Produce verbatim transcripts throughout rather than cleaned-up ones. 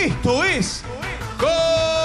Esto es Combate.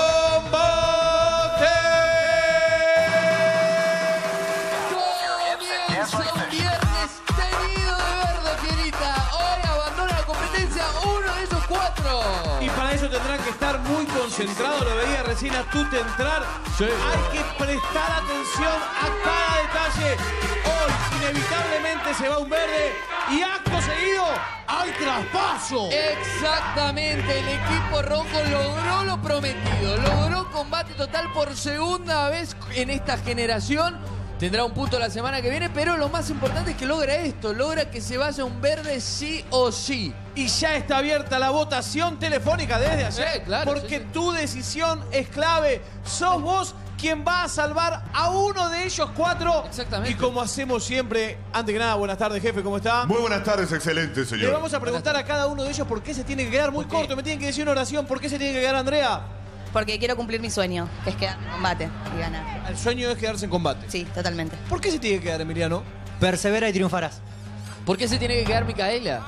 Comienza un viernes teñido de verde, Fierita. Hoy abandona la competencia uno de esos cuatro. Y para eso tendrán que estar muy concentrados. Lo veía recién a Tute entrar. Sí. Hay que prestar atención a cada detalle. Hoy inevitablemente se va un verde y acto seguido hay traspaso. Exactamente, el equipo rojo logró lo prometido. Logró combate total por segunda vez en esta generación. Tendrá un punto la semana que viene, pero lo más importante es que logra esto. Logra que se vaya un verde sí o sí. Y ya está abierta la votación telefónica desde ayer. Sí, claro, porque sí, sí. tu decisión es clave. Sos vos quien va a salvar a uno de ellos cuatro. Exactamente. Y como hacemos siempre, antes que nada, buenas tardes, jefe, ¿cómo está? Muy buenas tardes, excelente, señor. Le vamos a preguntar a cada uno de ellos por qué se tiene que quedar muy corto. Me tienen que decir una oración. ¿Por qué se tiene que quedar, Andrea? Porque quiero cumplir mi sueño, que es quedar en combate y ganar. El sueño es quedarse en combate. Sí, totalmente. ¿Por qué se tiene que quedar, Emiliano? Persevera y triunfarás. ¿Por qué se tiene que quedar Micaela?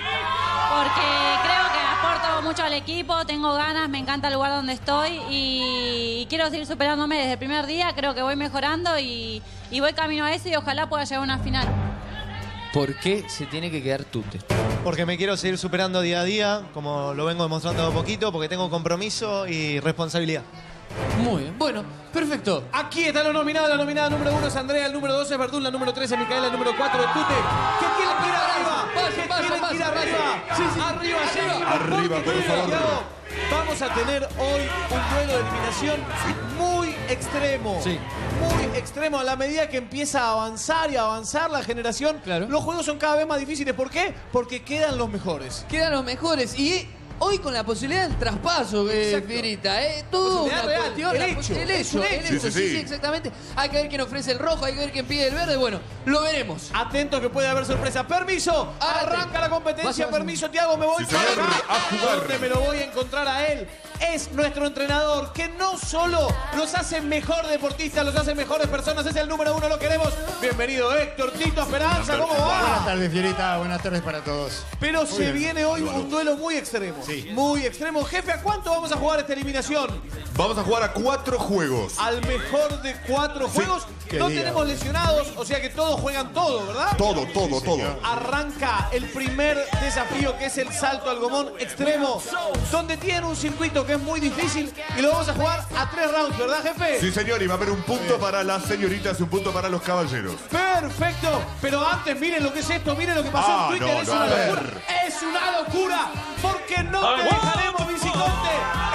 Porque creo que aporto mucho al equipo, tengo ganas, me encanta el lugar donde estoy y, y quiero seguir superándome desde el primer día. Creo que voy mejorando y, y voy camino a eso y ojalá pueda llegar a una final. ¿Por qué se tiene que quedar Tute? Porque me quiero seguir superando día a día, como lo vengo demostrando de poquito, porque tengo compromiso y responsabilidad. Muy bien. Bueno, perfecto. Aquí están los nominados. La nominada número uno es Andrea, el número dos es Verdún, la número tres es Micaela, el número cuatro es Tute. ¿Qué quieren que ir arriba? Paso, ¿Qué paso, quieren que paso, ir arriba? paso. Sí, sí. Arriba, Arriba. Arriba, por favor. Tiago, vamos a tener hoy un duelo de eliminación muy extremo. Sí. Muy extremo. A la medida que empieza a avanzar y a avanzar la generación, Claro. los juegos son cada vez más difíciles. ¿Por qué? Porque quedan los mejores. Quedan los mejores y hoy con la posibilidad del traspaso, eh, Exacto. Fierita, ¿eh? Todo Posibilidad una real, cuestión. el la- hecho, El es un hecho, el hecho. hecho. Sí, Sí, sí, sí, sí. exactamente. Hay que ver quién ofrece el rojo, hay que ver quién pide el verde. Bueno, lo veremos. Atentos que puede haber sorpresa. Permiso, Adelante. arranca la competencia. Vas, vas. Permiso, Tiago, me voy Sí, para señor, acá. a jugar. ¿Dónde me lo voy a encontrar a él? Es nuestro entrenador, que no solo los hace mejor deportistas, los hace mejores personas. Es el número uno, lo queremos. Bienvenido, Héctor, Tito, Esperanza, ¿cómo Buenas va? tardes, Fierita. Buenas tardes para todos. Pero se bien. viene hoy un duelo muy extremo. Sí. Muy extremo. Jefe, ¿a cuánto vamos a jugar esta eliminación? Vamos a jugar a cuatro juegos. Al mejor de cuatro juegos. Qué No día, tenemos boludo. lesionados, o sea que todos juegan todo, ¿verdad? Todo, todo, todo. Arranca el primer desafío, que es el salto al gomón extremo, donde tienen un circuito que es muy difícil y lo vamos a jugar a tres rounds, ¿verdad, jefe? Sí, señor, y va a haber un punto para las señoritas y un punto para los caballeros. Perfecto, pero antes miren lo que es esto, miren lo que pasó Ah, en Twitter, no, es no, una a ver. locura, es una locura, porque no te dejaremos, Visiconte.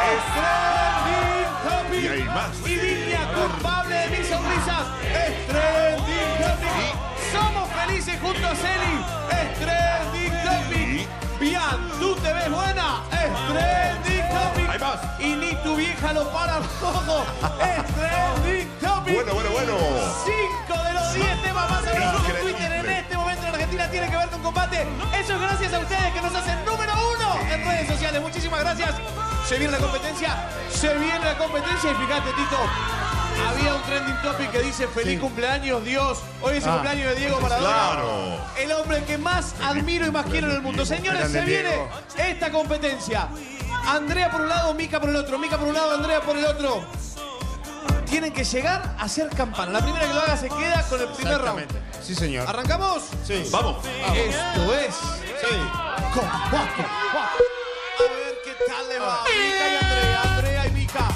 Es trending Y hay topic. más. Y línea culpable de mis sonrisas, es trending topic. Somos felices junto a Celi, es trending topic. Bien, tú te ves buena, es trending topic. Hay más. Y ni tu vieja lo para rojo, es trending topic. Bueno, bueno, bueno. Cinco de los diez temas más hablados en Increíble. Twitter en este momento en Argentina tienen que ver con combate. Eso es gracias a ustedes que nos hacen número uno en redes sociales. Muchísimas gracias. Se viene la competencia, se viene la competencia y fíjate, Tito, había un trending topic que dice feliz Sí. cumpleaños, Dios. Hoy es el Ah. cumpleaños de Diego Maradona. Claro. El hombre que más admiro y más quiero en el mundo. Señores, Grande se viene Diego. esta competencia. Andrea por un lado, Mica por el otro. Mica por un lado, Andrea por el otro. Tienen que llegar a hacer campana. La primera que lo haga se queda con el primer round. Exactamente. Sí, señor. ¿Arrancamos? Sí. Vamos. Esto es Sí. combate. A ver qué tal le va. Mica y Andrea, Andrea y Mica.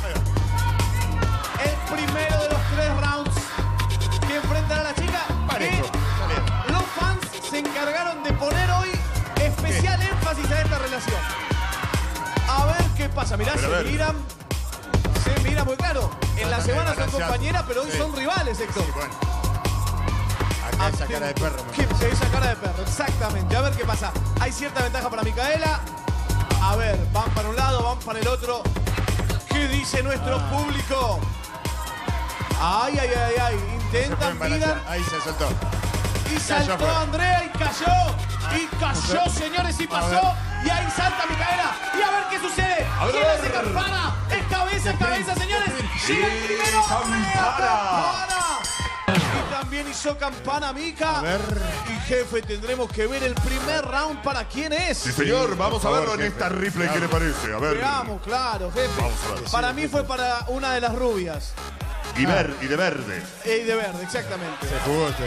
El primero de los tres rounds que enfrentan a la chica. Parejo. Que los fans se encargaron de poner hoy especial énfasis a esta relación. A ver qué pasa. Mirá, Pero a se ver. miran. Se miran muy claro. En la Tratan de semana son balancear. compañeras, pero hoy Sí. son rivales, Héctor. Sí, bueno. Acá esa cara de perro. me ¿Qué? Esa cara de perro, exactamente. A ver qué pasa. Hay cierta ventaja para Micaela. A ver, van para un lado, van para el otro. ¿Qué dice nuestro público? Ay, ay, ay, ay. Se fue Intentan, en balancear. miran. Ahí se soltó. Y saltó fue. Andrea y cayó. Y cayó, señores, y pasó. Y ahí salta Micaela. Y a ver qué sucede. A ver, ¿Quién a hace ver. campana? Es cabeza, es cabeza, señores. Sí, Llega el primero. campana. Andrea, campana. Y también hizo campana Mika. A ver. Y jefe, tendremos que ver el primer round para quién es. Sí, señor. Vamos por a favor, verlo en jefe. esta replay. ¿Qué le parece? A ver. Veamos, claro, jefe. Vamos a ver. Para mí fue para una de las rubias. Y, ver, y de verde. Y de verde, exactamente. Se jugó usted.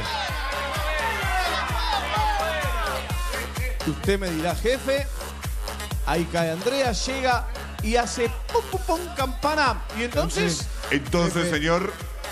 Usted me dirá, jefe. Ahí cae Andrea, llega y hace pum, pum, pum, campana. Y entonces... Entonces, señor,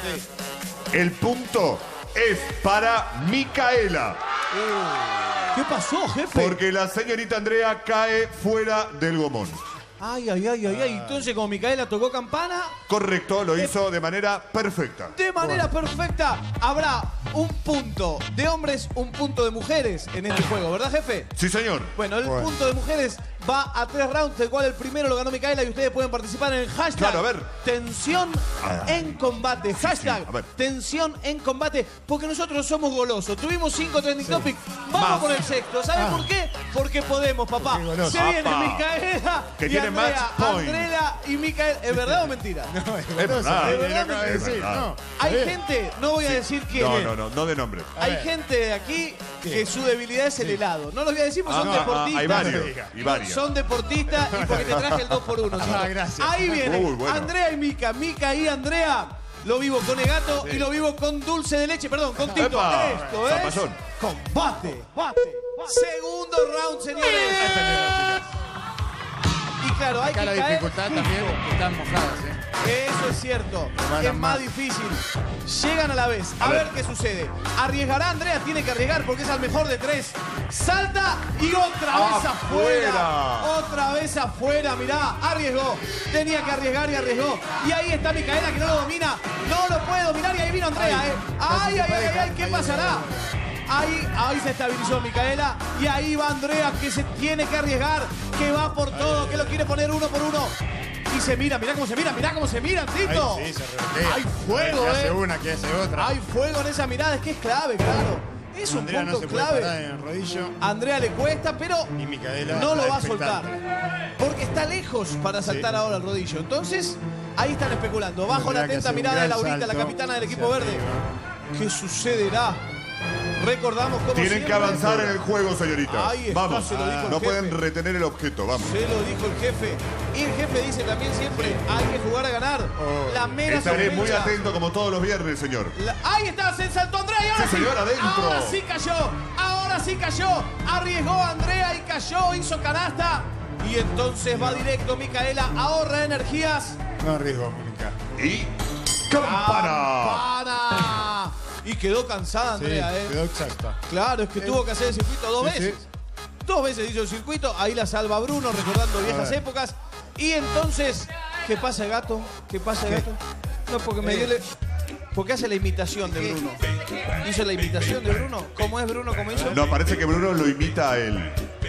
el punto es para Micaela. ¿Qué pasó, jefe? Porque la señorita Andrea cae fuera del gomón. Ay, ay, ay, ay, ay. Entonces, como Micaela tocó campana, Correcto, lo hizo de manera perfecta. de manera perfecta, habrá un punto de hombres, un punto de mujeres en este juego, ¿verdad, jefe? Sí, señor. Bueno, el Bueno. punto de mujeres va a tres rounds, del cual el primero lo ganó Micaela y ustedes pueden participar en el hashtag Claro, a ver. tensión Ah. en combate. Hashtag a ver. tensión en combate, porque nosotros somos golosos. Tuvimos cinco trending topics, vamos Más. por el sexto. ¿Saben Ah. por qué? Porque podemos, papá. Porque goloso. Se viene Papá. Micaela Que y tiene Andrea. match point. Andrea y Micaela. ¿Es verdad o mentira? No, es Es verdad. verdad, Es es lo acaba de verdad. decir. Es verdad. No. Hay Está bien. gente, no voy a decir quién No, es. no, no, no de nombre. A Hay ver. gente de aquí ¿Qué? que su debilidad es el helado. No los voy a decir porque Ah, son ah, ah, deportistas. hay varios, diga. y varios. Son deportistas y porque te traje el dos por uno. Ah, gracias. Ahí viene Uy, bueno. Andrea y Mica. Mica y Andrea. Lo vivo con Egato y lo vivo con dulce de leche. Perdón, con Tito. Epa, Esto es zapallón. combate. Segundo round, señores. Y claro, hay Acá que la caer dificultad justo. también están mojadas, ¿eh? Eso es cierto. Van Es más más. difícil. Llegan a la vez. A, A ver. ver. qué sucede. Arriesgará Andrea, tiene que arriesgar porque es al mejor de tres. Salta y otra vez afuera. Afuera. Otra vez afuera, mirá. Arriesgó. Tenía que arriesgar y arriesgó. Y ahí está Micaela que no lo domina. No lo puede dominar y ahí vino Andrea, ¿eh? Ay, ay, ay, ay, ay, ¿qué pasará? Ahí, ahí se estabilizó Micaela y ahí va Andrea que se tiene que arriesgar, que va por todo, que lo quiere poner uno por uno. Y se mira, mirá cómo se mira, mirá cómo se mira, Tito. Ay, sí, se revoltea. Hay fuego, Que hace eh. una, que hace otra. Hay fuego en esa mirada, es que es clave, claro. Es un Andrea no punto se puede parar clave. en el rodillo. A Andrea le cuesta, pero Y Micaela no lo está va a soltar. expectante. Porque está lejos para saltar Sí. ahora el rodillo. Entonces, ahí están especulando. Bajo la Tendrá que atenta hacer un mirada de gran Laurita, la salto capitana del hacia equipo verde. arriba. ¿Qué sucederá? Recordamos cómo Tienen siempre. que avanzar en el juego, señorita. Ahí está, Vamos. se lo dijo el No jefe. pueden retener el objeto, vamos. Se lo dijo el jefe. Y el jefe dice también siempre, hay que jugar a ganar. Oh. La mera Estaré muy sospecha. atento como todos los viernes, señor. La- ahí está, se saltó Andrea y ahora Sí, señor, adentro. Ahora sí cayó, ahora sí cayó. Arriesgó Andrea y cayó, hizo canasta. Y entonces va directo Micaela, ahorra energías. No arriesgo, Mica. Y campana. ¡Campana! Y quedó cansada Andrea, Sí, ¿eh? quedó exacta. Claro, es que tuvo que hacer el circuito dos Sí, veces. sí. Dos veces hizo el circuito, ahí la salva Bruno, recordando viejas ver. épocas. Y entonces, ¿qué pasa, gato? ¿Qué pasa, gato? No, porque me dio... le- Porque hace la imitación de Bruno. ¿Hizo la imitación de Bruno? ¿Cómo es Bruno? ¿Cómo hizo? No, parece que Bruno lo imita a él.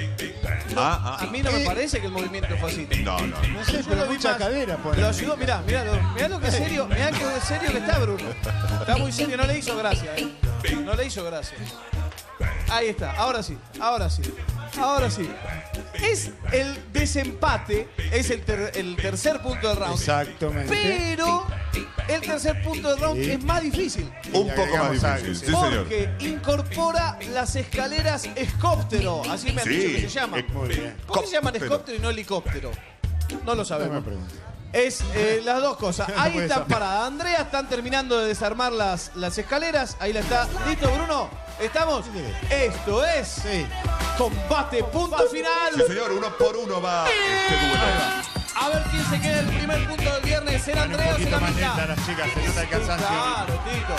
Ah, A ah. mí no me parece que el movimiento fue así. No, no. No sé, Yo pero lo vi mucha más. cadera pone. Lo ayudó, mirá, mirá, lo, mirá lo que serio, mirá que serio que está Bruno. Está muy serio, no le hizo gracia, ¿eh? No le hizo gracia. Ahí está, ahora sí, ahora sí, ahora sí. Es el desempate, es el, ter- el tercer punto del round. Exactamente. Pero el tercer punto del round Sí. es más difícil. Un Y poco más agregamos algo, difícil. sí. Sí, señor. Porque incorpora las escaleras escóptero, así me han Sí. dicho que se llama. Eh, Muy bien. ¿Por qué se llaman Cóptero. escóptero y no helicóptero? No lo No me sabemos. preguntes. Es eh, las dos cosas. No Ahí puede están saber. paradas. Andrea están terminando de desarmar las, las escaleras. Ahí la está. ¿Listo, Bruno? ¿Estamos? Esto es Sí. combate, punto final. Sí, señor, uno por uno va este duelo. A ver quién se queda el primer punto del viernes. ¿Será Van un Andrea o poquito será más Mica? lenta las chicas, se nota el cansancio. Claro, Tito.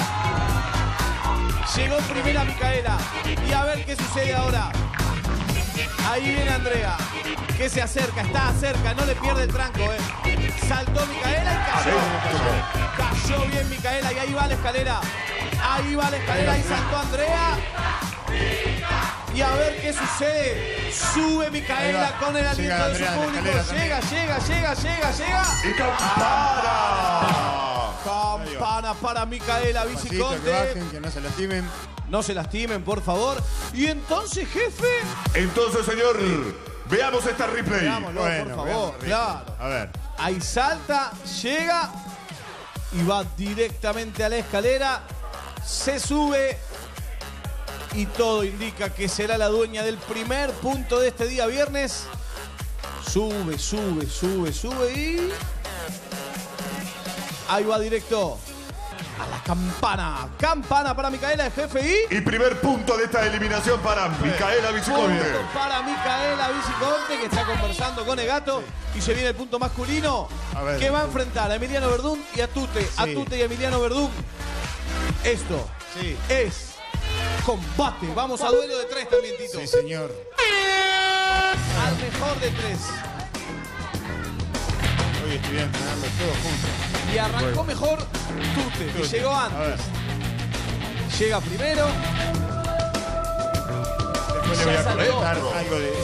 Llegó primera Micaela. Y a ver qué sucede ahora. Ahí viene Andrea, que se acerca, está cerca, no le pierde el tranco, ¿eh? Saltó Micaela y cayó. Cayó bien Micaela y ahí va la escalera. Ahí va la escalera, ahí saltó Andrea. Y a ver qué sucede. Sube Micaela Ahí va. con el aliento Llega de su Andrea a la público. escalera Llega, llega, llega, llega, llega. Y campana. Campana para Micaela Pasito, que Viciconte. bajen, que no se lastimen. No se lastimen, por favor. Y entonces, jefe, Entonces, señor, veamos esta replay. veámoslo, Bueno, por favor. veamos, Claro. A ver. Ahí salta, llega y va directamente a la escalera. se sube y todo indica que será la dueña del primer punto de este día viernes. Sube, sube, sube, sube y... ahí va directo a la campana. Campana para Micaela, el jefe y... Y primer punto de esta eliminación para Micaela Viciconte. Punto para Micaela Viciconte, que está conversando con el gato. Sí. Y se viene el punto masculino, a ver, que va a enfrentar a Emiliano Verdún y a Tute. Sí. A Tute y Emiliano Verdún. Esto sí. es combate. Vamos a duelo de tres también, Tito. Sí, señor. Al mejor de tres. Hoy estuvieron entrenando todos juntos. Y arrancó mejor Tute, que llegó antes. Llega primero. Después le voy a comentar algo de...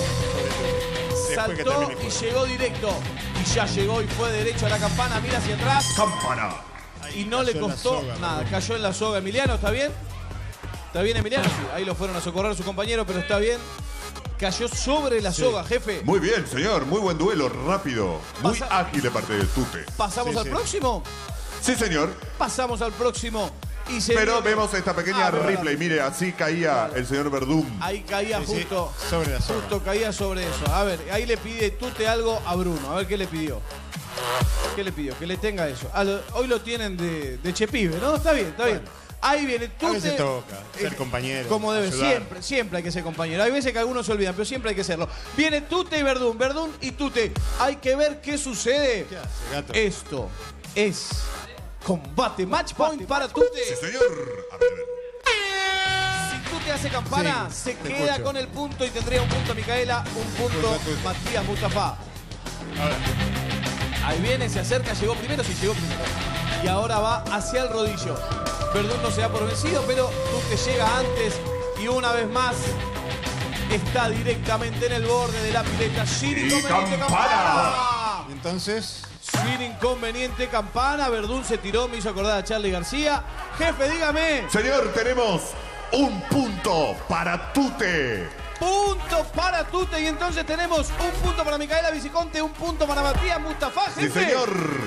Saltó y llegó directo. Y ya llegó y fue derecho a la campana. Mira hacia atrás. Campana. Y no le costó nada. Cayó en la soga. Emiliano, ¿está bien? ¿Está bien, Emiliano? Sí, ahí lo fueron a socorrer sus compañeros, pero está bien. Cayó sobre la soga, sí. jefe. Muy bien, señor. Muy buen duelo, rápido. Muy Pasa... ágil de parte del Tute. ¿Pasamos sí, al sí. próximo? Sí, señor. Pasamos al próximo. Y se Pero viene... vemos esta pequeña ah, replay. Mire, así caía claro. el señor Verdún. Ahí caía sí, justo. Sí. Sobre la soga. Justo caía sobre eso. A ver, ahí le pide Tute algo a Bruno. A ver qué le pidió. ¿Qué le pidió? Que le tenga eso. Ah, lo... hoy lo tienen de, de Chepibe, ¿no? Está bien, está bueno. bien. Ahí viene Tute. A veces toca ser compañero. Como debe, ayudar. siempre, siempre hay que ser compañero. Hay veces que algunos se olvidan, pero siempre hay que serlo. Viene Tute y Verdún, Verdún y Tute. Hay que ver qué sucede. ¿Qué hace, gato? Esto es combate, match point para Tute. Sí, señor. A ver, a ver. Si Tute hace campana, sí, se queda escucho. con el punto y tendría un punto Micaela, un punto Matías Mustafa. A ver. Ahí viene, se acerca, llegó primero, sí, llegó primero. Y ahora va hacia el rodillo. Verdún no se da por vencido, pero Tute llega antes y una vez más está directamente en el borde de la pileta. Sin inconveniente, campana. Y entonces... Sin inconveniente, campana. Verdún se tiró, me hizo acordar a Charly García. Jefe, dígame. Señor, tenemos un punto para Tute. Punto para Tute y entonces tenemos un punto para Micaela Viciconte, un punto para Matías Mustafa, jefe. Sí, señor.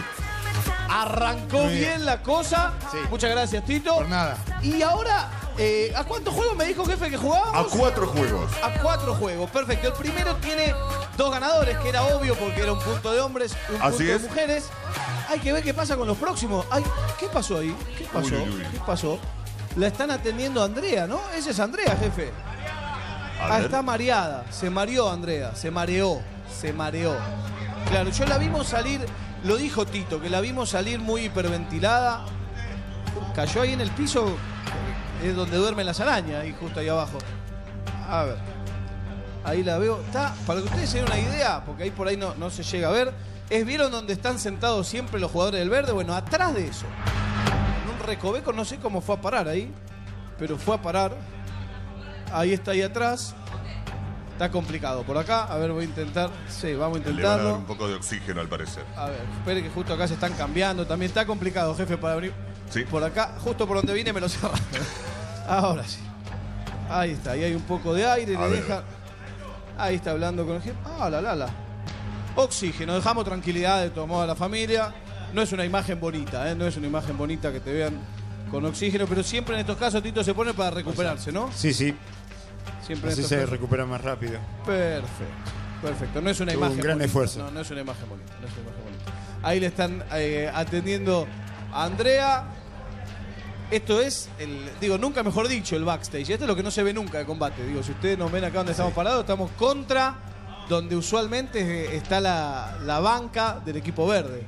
Arrancó bien. bien la cosa. Sí. Muchas gracias, Tito. Por nada. Y ahora, eh, ¿a cuántos juegos me dijo, jefe, que jugábamos? A cuatro juegos. A cuatro juegos, perfecto. El primero tiene dos ganadores, que era obvio porque era un punto de hombres, un Así punto es. de mujeres. Hay que ver qué pasa con los próximos. Ay, ¿qué pasó ahí? ¿Qué pasó? Uy, uy, uy. ¿Qué pasó? La están atendiendo a Andrea, ¿no? Esa es Andrea, jefe. Ah, está mareada. Se mareó Andrea. Se mareó. Se mareó. Claro, yo la vimos salir, lo dijo Tito, que la vimos salir muy hiperventilada. Cayó ahí en el piso, es donde duermen las arañas, ahí justo ahí abajo. A ver. Ahí la veo. Está, para que ustedes se den una idea, porque ahí por ahí no, no se llega a ver. ¿Es vieron donde están sentados siempre los jugadores del verde? Bueno, atrás de eso. En un recoveco, no sé cómo fue a parar ahí, pero fue a parar. Ahí está, ahí atrás. Está complicado. Por acá, a ver, voy a intentar. Sí, vamos a intentarlo. Le van a dar un poco de oxígeno, al parecer. A ver, espere que justo acá se están cambiando. También está complicado, jefe, para venir. Sí. Por acá, justo por donde vine, me lo cerraron. Ahora sí. Ahí está, ahí hay un poco de aire, a le ver. deja. Ahí está hablando con el jefe. Ah, la, la, la. Oxígeno, dejamos tranquilidad de todo modo a la familia. No es una imagen bonita, ¿eh? No es una imagen bonita que te vean con oxígeno, pero siempre en estos casos Tito se pone para recuperarse, ¿no? Sí, sí. Siempre así se casos. recupera más rápido. Perfecto, perfecto. No es una Tuvo imagen un gran bonita. esfuerzo. No, no es una imagen bonita, no es una imagen bonita. Ahí le están eh, atendiendo a Andrea. Esto es, el, digo, nunca mejor dicho, el backstage. Esto es lo que no se ve nunca de combate. Digo, si ustedes nos ven acá donde sí. estamos parados, estamos contra donde usualmente está la, la banca del equipo verde.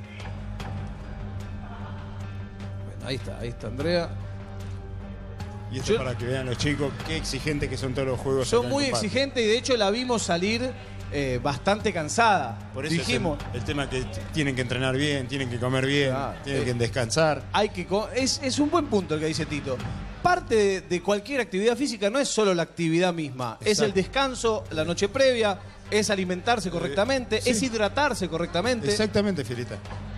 Bueno, ahí está, ahí está Andrea. Y esto Yo, para que vean los chicos qué exigentes que son todos los juegos. Son muy exigentes y de hecho la vimos salir eh, bastante cansada. Por eso dijimos el, el tema que tienen que entrenar bien, tienen que comer bien, ah, tienen eh, que descansar. Hay que es, es un buen punto el que dice Tito. Parte de, de cualquier actividad física no es solo la actividad misma, Exacto. es el descanso, la noche previa, es alimentarse correctamente, eh, sí. es hidratarse correctamente. Exactamente, Fierita.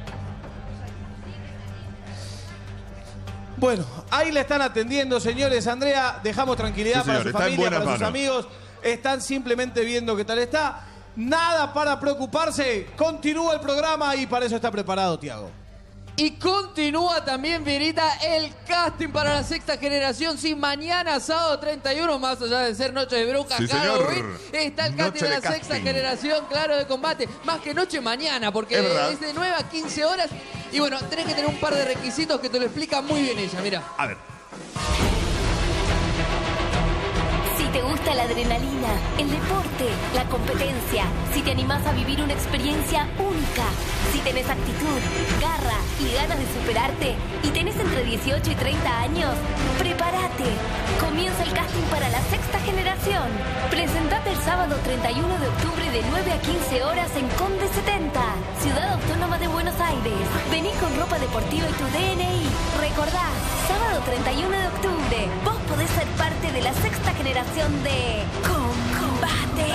Bueno, ahí le están atendiendo, señores. Andrea, dejamos tranquilidad sí, para su familia, para sus amigos. Están simplemente viendo qué tal está. Nada para preocuparse. Continúa el programa y para eso está preparado, Tiago. Y continúa también, Virita, el casting para la sexta generación. Sí, mañana, sábado treinta y uno, más allá de ser Noche de Brujas, sí, Halloween, está el casting Noche de la de casting. sexta generación, claro, de combate. Más que noche, mañana, porque Es verdad. es de nueve a quince horas. Y bueno, tenés que tener un par de requisitos que te lo explica muy bien ella, mira. A ver. Si te gusta la adrenalina, el deporte, la competencia, si te animás a vivir una experiencia única, si tenés actitud, garra y ganas de superarte y tenés entre dieciocho y treinta años, prepárate. Comienza el casting para la sexta generación. Presentate el sábado treinta y uno de octubre de nueve a quince horas en Conde setenta, Ciudad Autónoma de Buenos Aires. Vení con ropa deportiva y tu D N I. Recordá, sábado treinta y uno de octubre, vos podés ser parte de la sexta generación de Combate.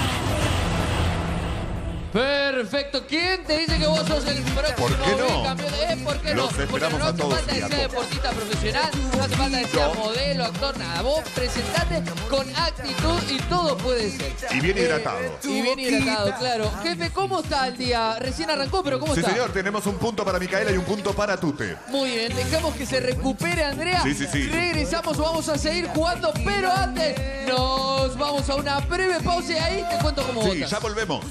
Perfecto. ¿Quién te dice que vos sos el próximo ¿Por qué no? campeón? ¿Eh? ¿Por qué Los no? Porque esperamos no a hace todos falta y que a sea todas. deportista profesional, no hace falta que sea modelo, actor, nada. Vos presentate con actitud y todo puede ser. Y bien Eh, hidratado. Y bien hidratado, claro. Jefe, ¿cómo está el día? Recién arrancó, pero ¿cómo Sí, está? señor, tenemos un punto para Micaela y un punto para Tute. Muy bien, dejamos que se recupere Andrea. Sí, sí, sí. Regresamos, vamos a seguir jugando, pero antes nos vamos a una breve pausa y ahí te cuento cómo Sí, votas. ya volvemos.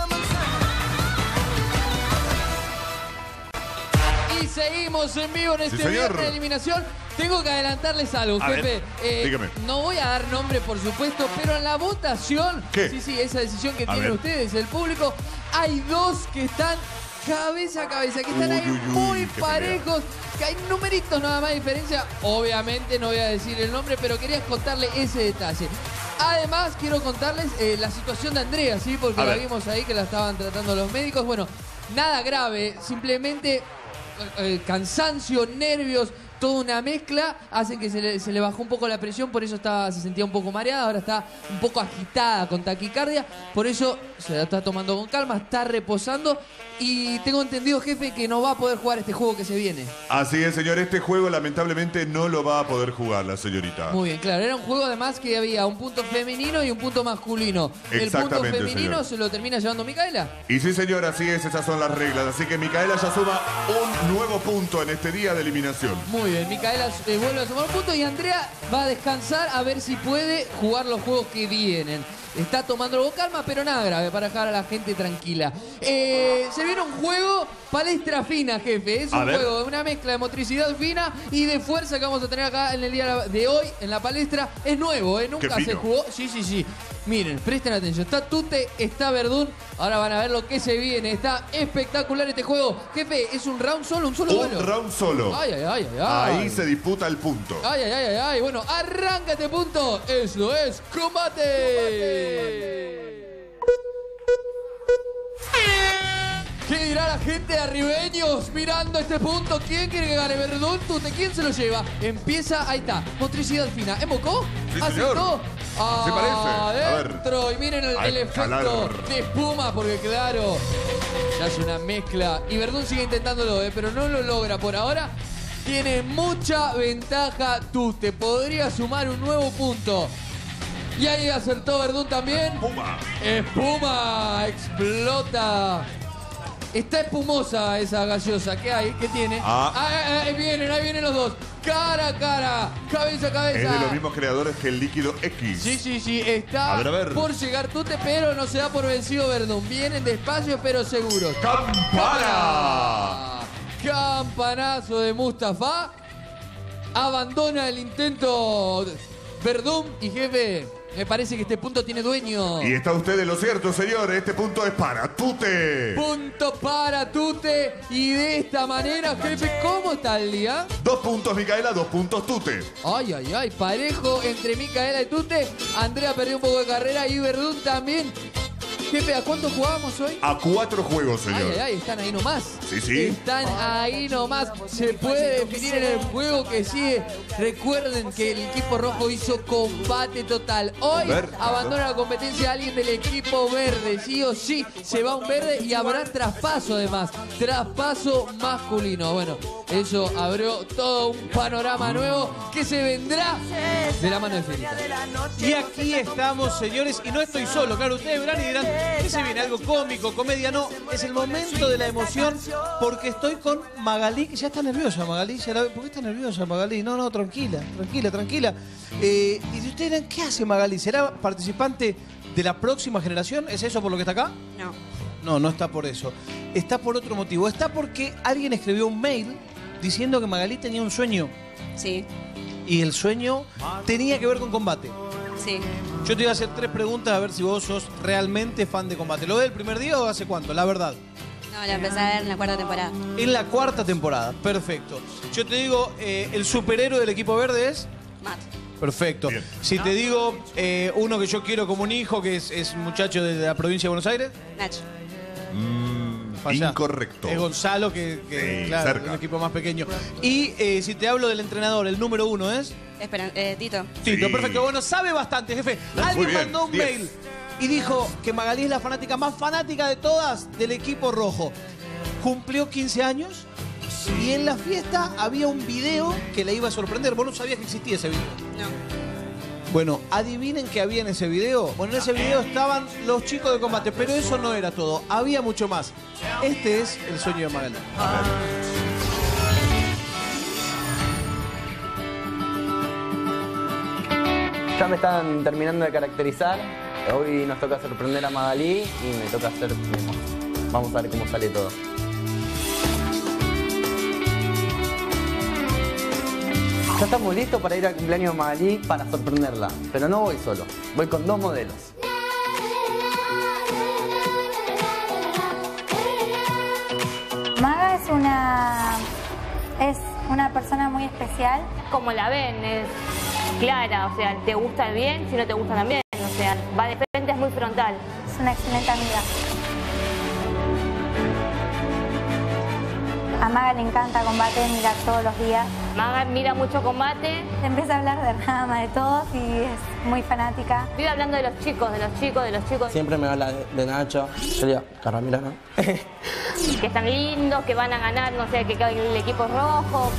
Y seguimos en vivo en este Sí, señor. viernes de eliminación. Tengo que adelantarles algo, A jefe. ver, Eh, dígame. no voy a dar nombre, por supuesto, pero en la votación, ¿Qué? sí, sí, esa decisión que A tienen ver. ustedes, el público, hay dos que están cabeza a cabeza, que están Uy, ahí uy, uy, muy qué parejos, que hay numeritos nada más de diferencia. Obviamente no voy a decir el nombre, pero quería contarle ese detalle. Además, quiero contarles eh, la situación de Andrea, ¿sí? Porque A la ver. vimos ahí que la estaban tratando los médicos. Bueno, nada grave, simplemente eh, cansancio, nervios, toda una mezcla, hacen que se le, se le bajó un poco la presión, por eso estaba, se sentía un poco mareada, ahora está un poco agitada con taquicardia, por eso se la está tomando con calma, está reposando y tengo entendido, jefe, que no va a poder jugar este juego que se viene. Así es, señor. Este juego lamentablemente no lo va a poder jugar la señorita. Muy bien, claro, era un juego además que había un punto femenino y un punto masculino. El punto Exactamente, femenino señor. se lo termina llevando Micaela. Y sí, señor, así es, esas son las reglas. Así que Micaela ya suma un nuevo punto en este día de eliminación. Muy bien, Micaela eh, vuelve a sumar un punto y Andrea va a descansar a ver si puede jugar los juegos que vienen. Está tomándolo con calma, pero nada grave, para dejar a la gente tranquila. Eh, se viene un juego palestra fina, jefe. Es A un ver. juego de una mezcla de motricidad fina y de fuerza que vamos a tener acá en el día de hoy, en la palestra. Es nuevo, ¿eh? Nunca Qué se fino. jugó. Sí, sí, sí. Miren, presten atención. Está Tute, está Verdún. Ahora van a ver lo que se viene. Está espectacular este juego. Jefe, ¿es un round solo? ¿Un solo Un duelo? round solo. Ay, ay, ay, ay, ay. Ahí se disputa el punto. Ay, ay, ay, ay, ay. Bueno, arranca este punto. Eso es combate. ¿Qué dirá la gente de Arribeños mirando este punto? ¿Quién quiere que gane? ¿Verdún? ¿Tute? ¿Quién se lo lleva? Empieza, ahí está, motricidad fina. ¿Embocó? Sí, ¿Aceptó? señor. Sí parece. A ver. Adentro. Y miren el, Al el efecto calar. de espuma, porque claro, ya es una mezcla. Y Verdún sigue intentándolo, ¿eh? Pero no lo logra por ahora. Tiene mucha ventaja Tute. Podría sumar un nuevo punto. Y ahí acertó Verdún también. Puma. Espuma, explota. Está espumosa esa gaseosa. ¿Qué hay? ¿Qué tiene? Ah. Ahí, ahí vienen, ahí vienen los dos. Cara a cara, cabeza a cabeza. Es de los mismos creadores que el líquido X. Sí, sí, sí, está A ver, a ver. por llegar Tute, pero no se da por vencido Verdún. Vienen despacio, pero seguros. ¡Campana! Campanazo de Mustafa. Abandona el intento Verdún y jefe. Me parece que este punto tiene dueño. Y está usted en lo cierto, señor. Este punto es para Tute. Punto para Tute. Y de esta manera, jefe, ¿cómo está el día? Dos puntos Micaela, dos puntos Tute. Ay, ay, ay. Parejo entre Micaela y Tute. Andrea perdió un poco de carrera y Verdún también. Jefe, ¿a cuánto jugábamos hoy? A cuatro juegos, Ay, señor. ay, ay, están ahí nomás. Sí, sí. Están ahí nomás. Se puede definir en el juego que sigue. Recuerden que el equipo rojo hizo combate total. Hoy Ver- abandona la competencia alguien del equipo verde. Sí o sí, se va un verde y habrá traspaso además. Traspaso masculino. Bueno, eso abrió todo un panorama nuevo que se vendrá de la mano de Felipe. Y aquí estamos, señores, y no estoy solo. Claro, ustedes verán y dirán, ¿Qué se viene? ¿Algo cómico, comedia? No, es el momento de la emoción porque estoy con Magalí, que ya está nerviosa, Magalí. Ya la... ¿Por qué está nerviosa, Magalí? No, no, tranquila, tranquila, tranquila. Eh, y ustedes dirán, ¿qué hace Magalí? ¿Será participante de la próxima generación? ¿Es eso por lo que está acá? No. No, no está por eso. Está por otro motivo. Está porque alguien escribió un mail diciendo que Magalí tenía un sueño. Sí. Y el sueño tenía que ver con combate. Sí. Yo te iba a hacer tres preguntas a ver si vos sos realmente fan de combate. ¿Lo ves el primer día o hace cuánto? La verdad. No, la empecé a ver en la cuarta temporada. En la cuarta temporada. Perfecto. Yo te digo, eh, el superhéroe del equipo verde es... Matt. Perfecto. Bien. Si te digo eh, uno que yo quiero como un hijo, que es, es un muchacho de la provincia de Buenos Aires... Nacho. Mm, incorrecto. Es Gonzalo, que, que sí, claro, cerca. un equipo más pequeño. Y eh, si te hablo del entrenador, el número uno es... Espera, eh, Tito. Tito, Sí. perfecto. Bueno, sabe bastante, jefe. Muy Alguien bien, mandó un diez. mail y dijo que Magalí es la fanática más fanática de todas del equipo rojo. Cumplió quince años y en la fiesta había un video que le iba a sorprender. Vos no sabías que existía ese video. No. Bueno, adivinen qué había en ese video. Bueno, en ese video estaban los chicos de combate, pero eso no era todo. Había mucho más. Este es el sueño de Magalí. Ya me están terminando de caracterizar. Hoy nos toca sorprender a Magalí y me toca hacer memo. Vamos a ver cómo sale todo. Ya estamos listos para ir al cumpleaños de Magalí para sorprenderla. Pero no voy solo, voy con dos modelos. Maga es una, es una persona muy especial. Como la ven, es clara, o sea, te gusta el bien, si no te gusta también, o sea, va de frente, es muy frontal. Es una excelente amiga. A Maga le encanta combate, mira todos los días. Maga mira mucho combate. Empieza a hablar de nada de todos y es muy fanática. Vive hablando de los chicos, de los chicos, de los chicos. Siempre me habla de, de Nacho. Yo le digo, Carramira, ¿no? Que están lindos, que van a ganar, no sé, que el equipo es rojo.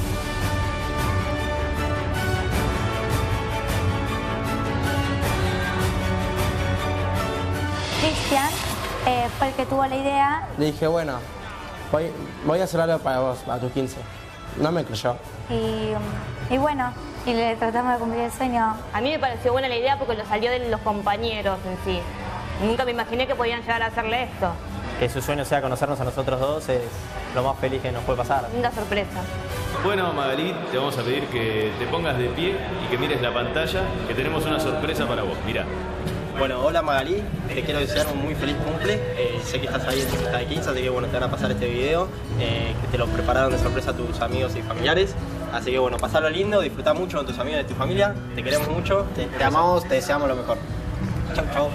Cristian eh, fue el que tuvo la idea. Le dije, bueno, voy, voy a hacer algo para vos, a tus quince. No me creyó. Y, y bueno, y le tratamos de cumplir el sueño. A mí me pareció buena la idea porque lo salió de los compañeros en sí. Nunca me imaginé que podían llegar a hacerle esto. Que su sueño sea conocernos a nosotros dos es lo más feliz que nos puede pasar. Linda sorpresa. Bueno, Magalí, te vamos a pedir que te pongas de pie y que mires la pantalla, que tenemos una sorpresa para vos. Mirá. Bueno, hola Magalí, te quiero desear un muy feliz cumple. Eh, sé que estás ahí en tu fiesta de quince, así que bueno, te van a pasar este video, eh, que te lo prepararon de sorpresa a tus amigos y familiares. Así que bueno, pasarlo lindo, disfrutar mucho con tus amigos y tu familia. Te queremos mucho, te, te amamos, te deseamos lo mejor. Chau, chau.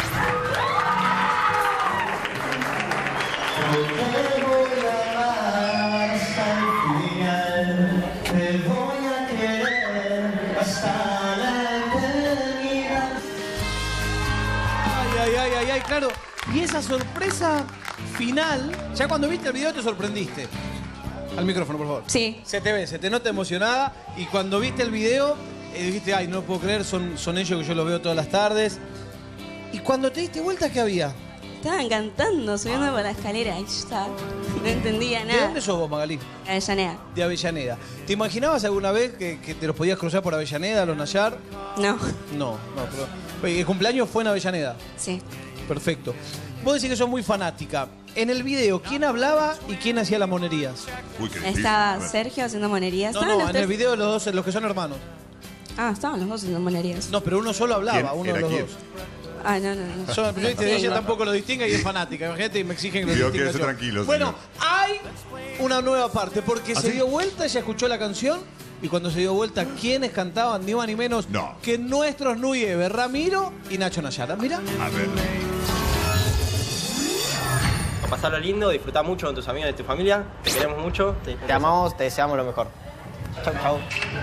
Ay, ay, ay, ay, claro. Y esa sorpresa final, ya cuando viste el video te sorprendiste. Al micrófono, por favor. Sí. Se te ve, se te nota emocionada. Y cuando viste el video, eh, dijiste, ay, no puedo creer, son, son ellos que yo los veo todas las tardes. Y cuando te diste vuelta, ¿qué había? Estaban cantando, subiendo por la escalera y yo estaba, no entendía nada. ¿De dónde sos vos, Magalí? Avellaneda. De Avellaneda. ¿Te imaginabas alguna vez que, que te los podías cruzar por Avellaneda, los Nayar? No. No, no, pero... ¿El cumpleaños fue en Avellaneda? Sí. Perfecto. Vos decís que sos muy fanática. En el video, ¿quién hablaba y quién hacía las monerías? Uy, qué difícil. Estaba Sergio haciendo monerías. No, Estaban no, los en el tres- video los dos, los que son hermanos. Ah, estaban los dos haciendo monerías. No, pero uno solo hablaba, ¿Quién? uno de ¿Era los quién? dos. Ah, no, no, no. Yo, yo, viste, ella tampoco lo distingue y es fanática. Imagínate y me exigen que lo Digo, distinga quédese yo. tranquilo, Bueno, señor. hay una nueva parte, porque ¿Ah, se sí? dio vuelta, ella escuchó la canción, y cuando se dio vuelta, ¿quiénes cantaban? Ni más ni menos No. que nuestros Nuyeve, Ramiro y Nacho Nayara. Mira. A ver. Pasarlo lindo, disfrutar mucho con tus amigos y tu familia. Te queremos mucho, te, te amamos, te deseamos lo mejor. Chau, chau.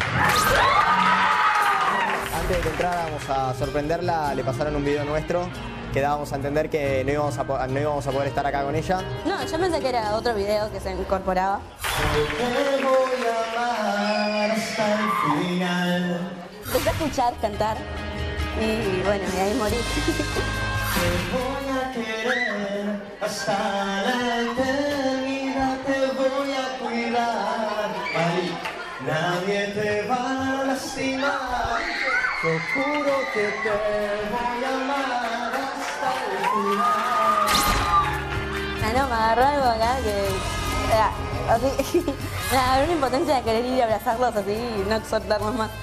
Antes de que entráramos a sorprenderla, le pasaron un video nuestro que dábamos a entender que no íbamos a, po- no íbamos a poder estar acá con ella. No, yo pensé que era otro video que se incorporaba. Empecé a escuchar cantar y bueno, y ahí morí. Te voy a querer hasta la eternidad, te voy a cuidar. Ay, nadie te va a lastimar. Te juro que te voy a amar hasta el final. Ah, no, me agarró algo acá que era así. Me agarró una impotencia de querer ir a abrazarlos así y no soltarlos más.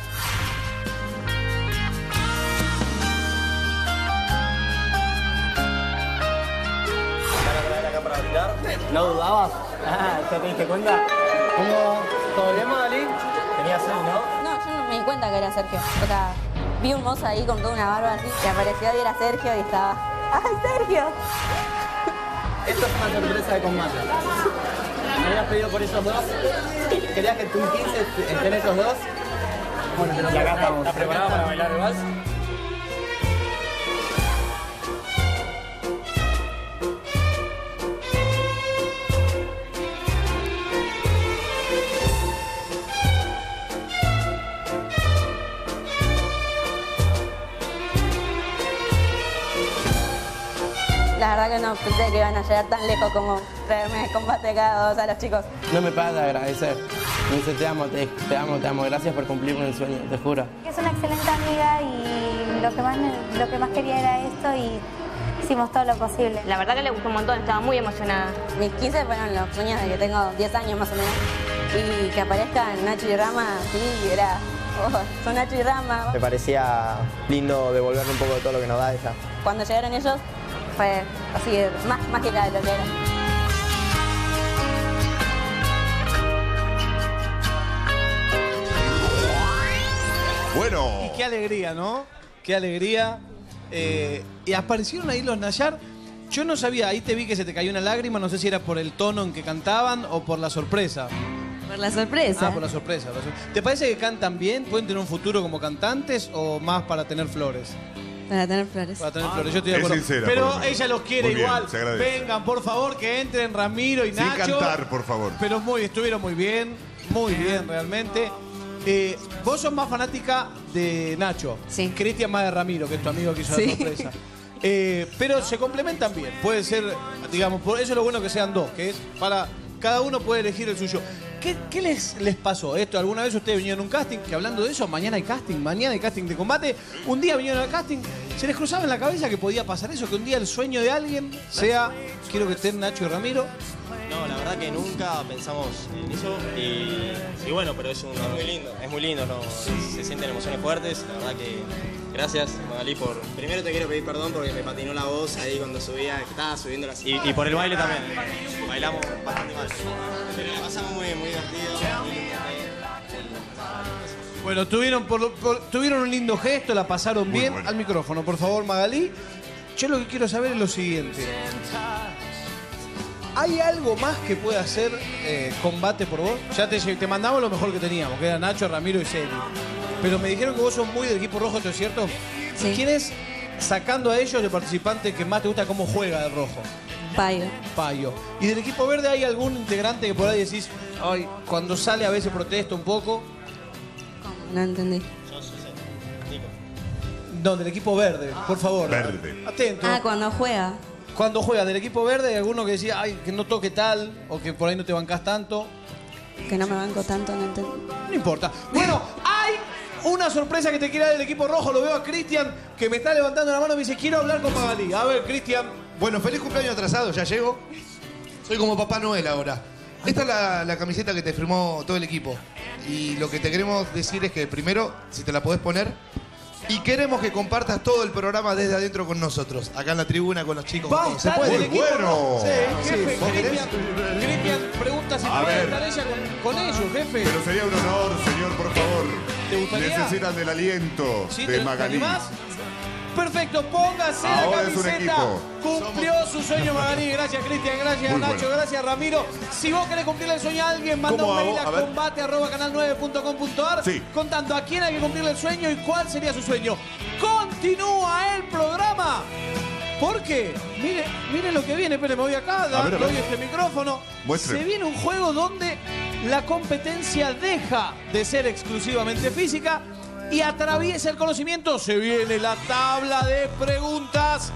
¿No dudabas? Ah, ¿ya te diste cuenta? ¿Cómo? ¿Todo bien, Magali? Tenías sed, ¿no? No, yo no me di cuenta que era Sergio. O sea, vi un mozo ahí con toda una barba así, que apareció y era Sergio y estaba... ¡Ay, Sergio! Esto es una sorpresa de combate. ¿Me habías pedido por esos dos? ¿Querías que tu quince estén esos dos? Bueno, te lo acá estamos. ¿Estás preparado para bailar el vals? La verdad que no pensé que iban a llegar tan lejos como traerme combate cada dos a los chicos. No me paras de agradecer. Me dice, te amo, te, te amo, te amo. Gracias por cumplir con el sueño, te juro. Es una excelente amiga y lo que más, lo que más quería era esto y hicimos todo lo posible. La verdad que le gustó un montón, estaba muy emocionada. Mis quince fueron los sueños de que tengo diez años más o menos. Y que aparezcan Nacho y Rama, sí, era... Oh, son Nacho y Rama. Me parecía lindo devolverle un poco de todo lo que nos da ella. Cuando llegaron ellos, fue así, más mágica de lo que era. Bueno. Y qué alegría, ¿no? Qué alegría. Eh, y aparecieron ahí los Nayar. Yo no sabía, ahí te vi que se te cayó una lágrima, no sé si era por el tono en que cantaban o por la sorpresa. Por la sorpresa. Ah, por la sorpresa. ¿Te parece que cantan bien? ¿Pueden tener un futuro como cantantes o más para tener flores? Para tener flores. Para tener flores, yo estoy de Es acuerdo. sincera, Pero por ella los quiere Muy bien, igual. se agradece. Vengan, por favor, que entren Ramiro y Sin Nacho. cantar, por favor. Pero muy, estuvieron muy bien, muy bien realmente. Eh, vos sos más fanática de Nacho. Sí. Cristian más de Ramiro, que es tu amigo que hizo Sí. la sorpresa. Eh, pero se complementan bien. Puede ser, digamos, por eso es lo bueno que sean dos, que es para... Cada uno puede elegir el suyo. ¿Qué, qué les, les pasó esto? ¿Alguna vez ustedes vinieron a un casting? Que hablando de eso, mañana hay casting, mañana hay casting de combate. Un día vinieron al casting, ¿se les cruzaba en la cabeza que podía pasar eso? Que un día el sueño de alguien sea, quiero que estén Nacho y Ramiro. No, la verdad que nunca pensamos en eso y, y bueno, pero es, un, es muy lindo, es muy lindo, ¿no? Se sienten emociones fuertes, la verdad que gracias Magali por... Primero te quiero pedir perdón porque me patinó la voz ahí cuando subía, que estaba subiendo la... Y, y por el baile también, bailamos bastante mal, pero la pasamos muy bien, muy divertido, muy lindo. Bueno, tuvieron, por, por- tuvieron un lindo gesto, la pasaron Muy bien. bueno. Al micrófono, por favor, Magalí. Yo lo que quiero saber es lo siguiente. ¿Hay algo más que pueda hacer eh, combate por vos? Ya te, te mandamos lo mejor que teníamos, que era Nacho, Ramiro y Celi. Pero me dijeron que vos sos muy del equipo rojo, ¿esto es cierto? Sí. ¿Quién es, sacando a ellos, el participante que más te gusta cómo juega el rojo? Payo. Payo. ¿Y del equipo verde hay algún integrante que por ahí decís, ay, cuando sale a veces protesta un poco? No entendí. No, del equipo verde, por favor. Verde. Atento. Ah, cuando juega. Cuando juega del equipo verde, hay alguno que decía, ay, que no toque tal, o que por ahí no te bancás tanto. Que no me banco tanto, no entendí. No importa. Bueno, hay una sorpresa que te quiere dar del equipo rojo. Lo veo a Cristian, que me está levantando la mano y me dice, quiero hablar con Magalí. A ver, Cristian. Bueno, feliz cumpleaños atrasado, ya llego. Soy como Papá Noel ahora. Esta es la, la camiseta que te firmó todo el equipo. Y lo que te queremos decir es que primero, si te la podés poner, y queremos que compartas todo el programa desde adentro con nosotros. Acá en la tribuna con los chicos. con Va a todos. ¿Se estar puede? del equipo rojo. Sí, Sí, jefe, ¿vos querés? Cristian, Cristian pregunta si A puede ver. estar ella con, con ellos, jefe. Pero sería un honor, señor, por favor. ¿Te gustaría? Necesitan del aliento ¿Sí? de ¿Te- Magalí. te animás? Perfecto, póngase Ahora la es un camiseta. equipo. Cumplió su sueño Magalí. Gracias, Cristian. Gracias, Muy Nacho. bueno. Gracias, Ramiro. Si vos querés cumplirle el sueño a alguien, manda ¿Cómo un mail hago? a, A ver. combate arroba canal nueve punto com punto ar Sí. contando a quién hay que cumplirle el sueño y cuál sería su sueño. Continúa el programa. ¿Por qué? Mire, mire lo que viene. Espere, me voy acá, da- A ver, a doy ver. este micrófono. Muestre. Se viene un juego donde la competencia deja de ser exclusivamente física y atraviesa el conocimiento. Se viene la tabla de preguntas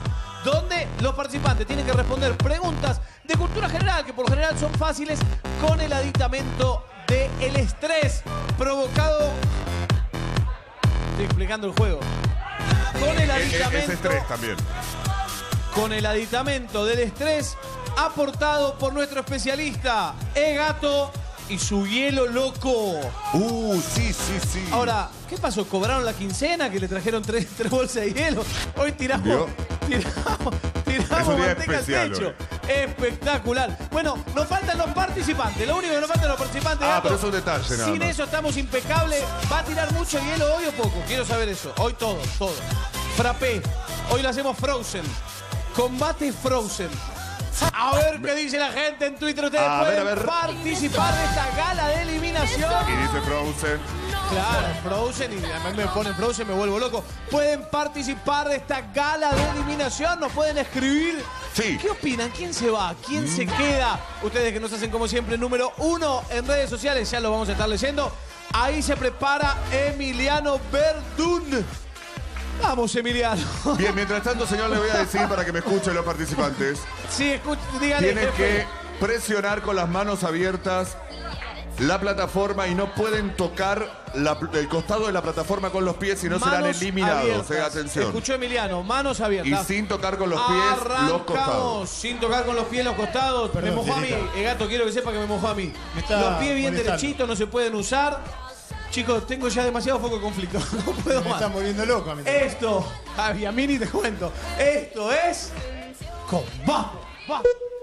donde los participantes tienen que responder preguntas de cultura general, que por lo general son fáciles, con el aditamento del estrés provocado... Estoy explicando el juego. Con el aditamento... Es estrés también. Con el aditamento del estrés aportado por nuestro especialista, E-Gato, y su hielo loco. Uh, sí, sí, sí. Ahora, ¿qué pasó? ¿Cobraron la quincena que le trajeron tres, tres bolsas de hielo? Hoy tiramos, ¿Vio? tiramos, Es tiramos un día manteca al especial techo. hoy. Espectacular. Bueno, nos faltan los participantes. Lo único que nos faltan los participantes. Ah, Gato. pero es un detalle nada Sin más. eso estamos impecables. ¿Va a tirar mucho hielo hoy o poco? Quiero saber eso. Hoy todo, todo. Frappé. Hoy lo hacemos Frozen. Combate Frozen. A ver qué dice la gente en Twitter. Ustedes A ver, pueden a ver. participar de esta gala de eliminación. Y dice Frozen. Claro, Frozen, y a mí me ponen Frozen, me vuelvo loco. Pueden participar de esta gala de eliminación, nos pueden escribir. Sí. ¿Qué opinan? ¿Quién se va? ¿Quién Mm. se queda? Ustedes que nos hacen como siempre número uno en redes sociales, ya lo vamos a estar leyendo. Ahí se prepara Emiliano Verdún. Vamos, Emiliano. Bien, mientras tanto, señor, le voy a decir para que me escuchen los participantes. Sí, escuchen, díganle. Tienen jefe. que presionar con las manos abiertas la plataforma y no pueden tocar la- el costado de la plataforma con los pies, si no serán Manos eliminados. abiertas. Eh, atención. Escuchó Emiliano, manos abiertas. Y sin tocar con los pies Arrancamos, los costados. sin tocar con los pies los costados. Perdón, me mojó a mí. Tirita. El gato, quiero que sepa que me mojó a mí. Me está Los pies bien molestando. derechitos, no se pueden usar. Chicos, tengo ya demasiado foco de conflicto. No puedo Me más. están volviendo loco a mí. Esto, Javi, a mí ni te cuento. Esto es... Combate. Va.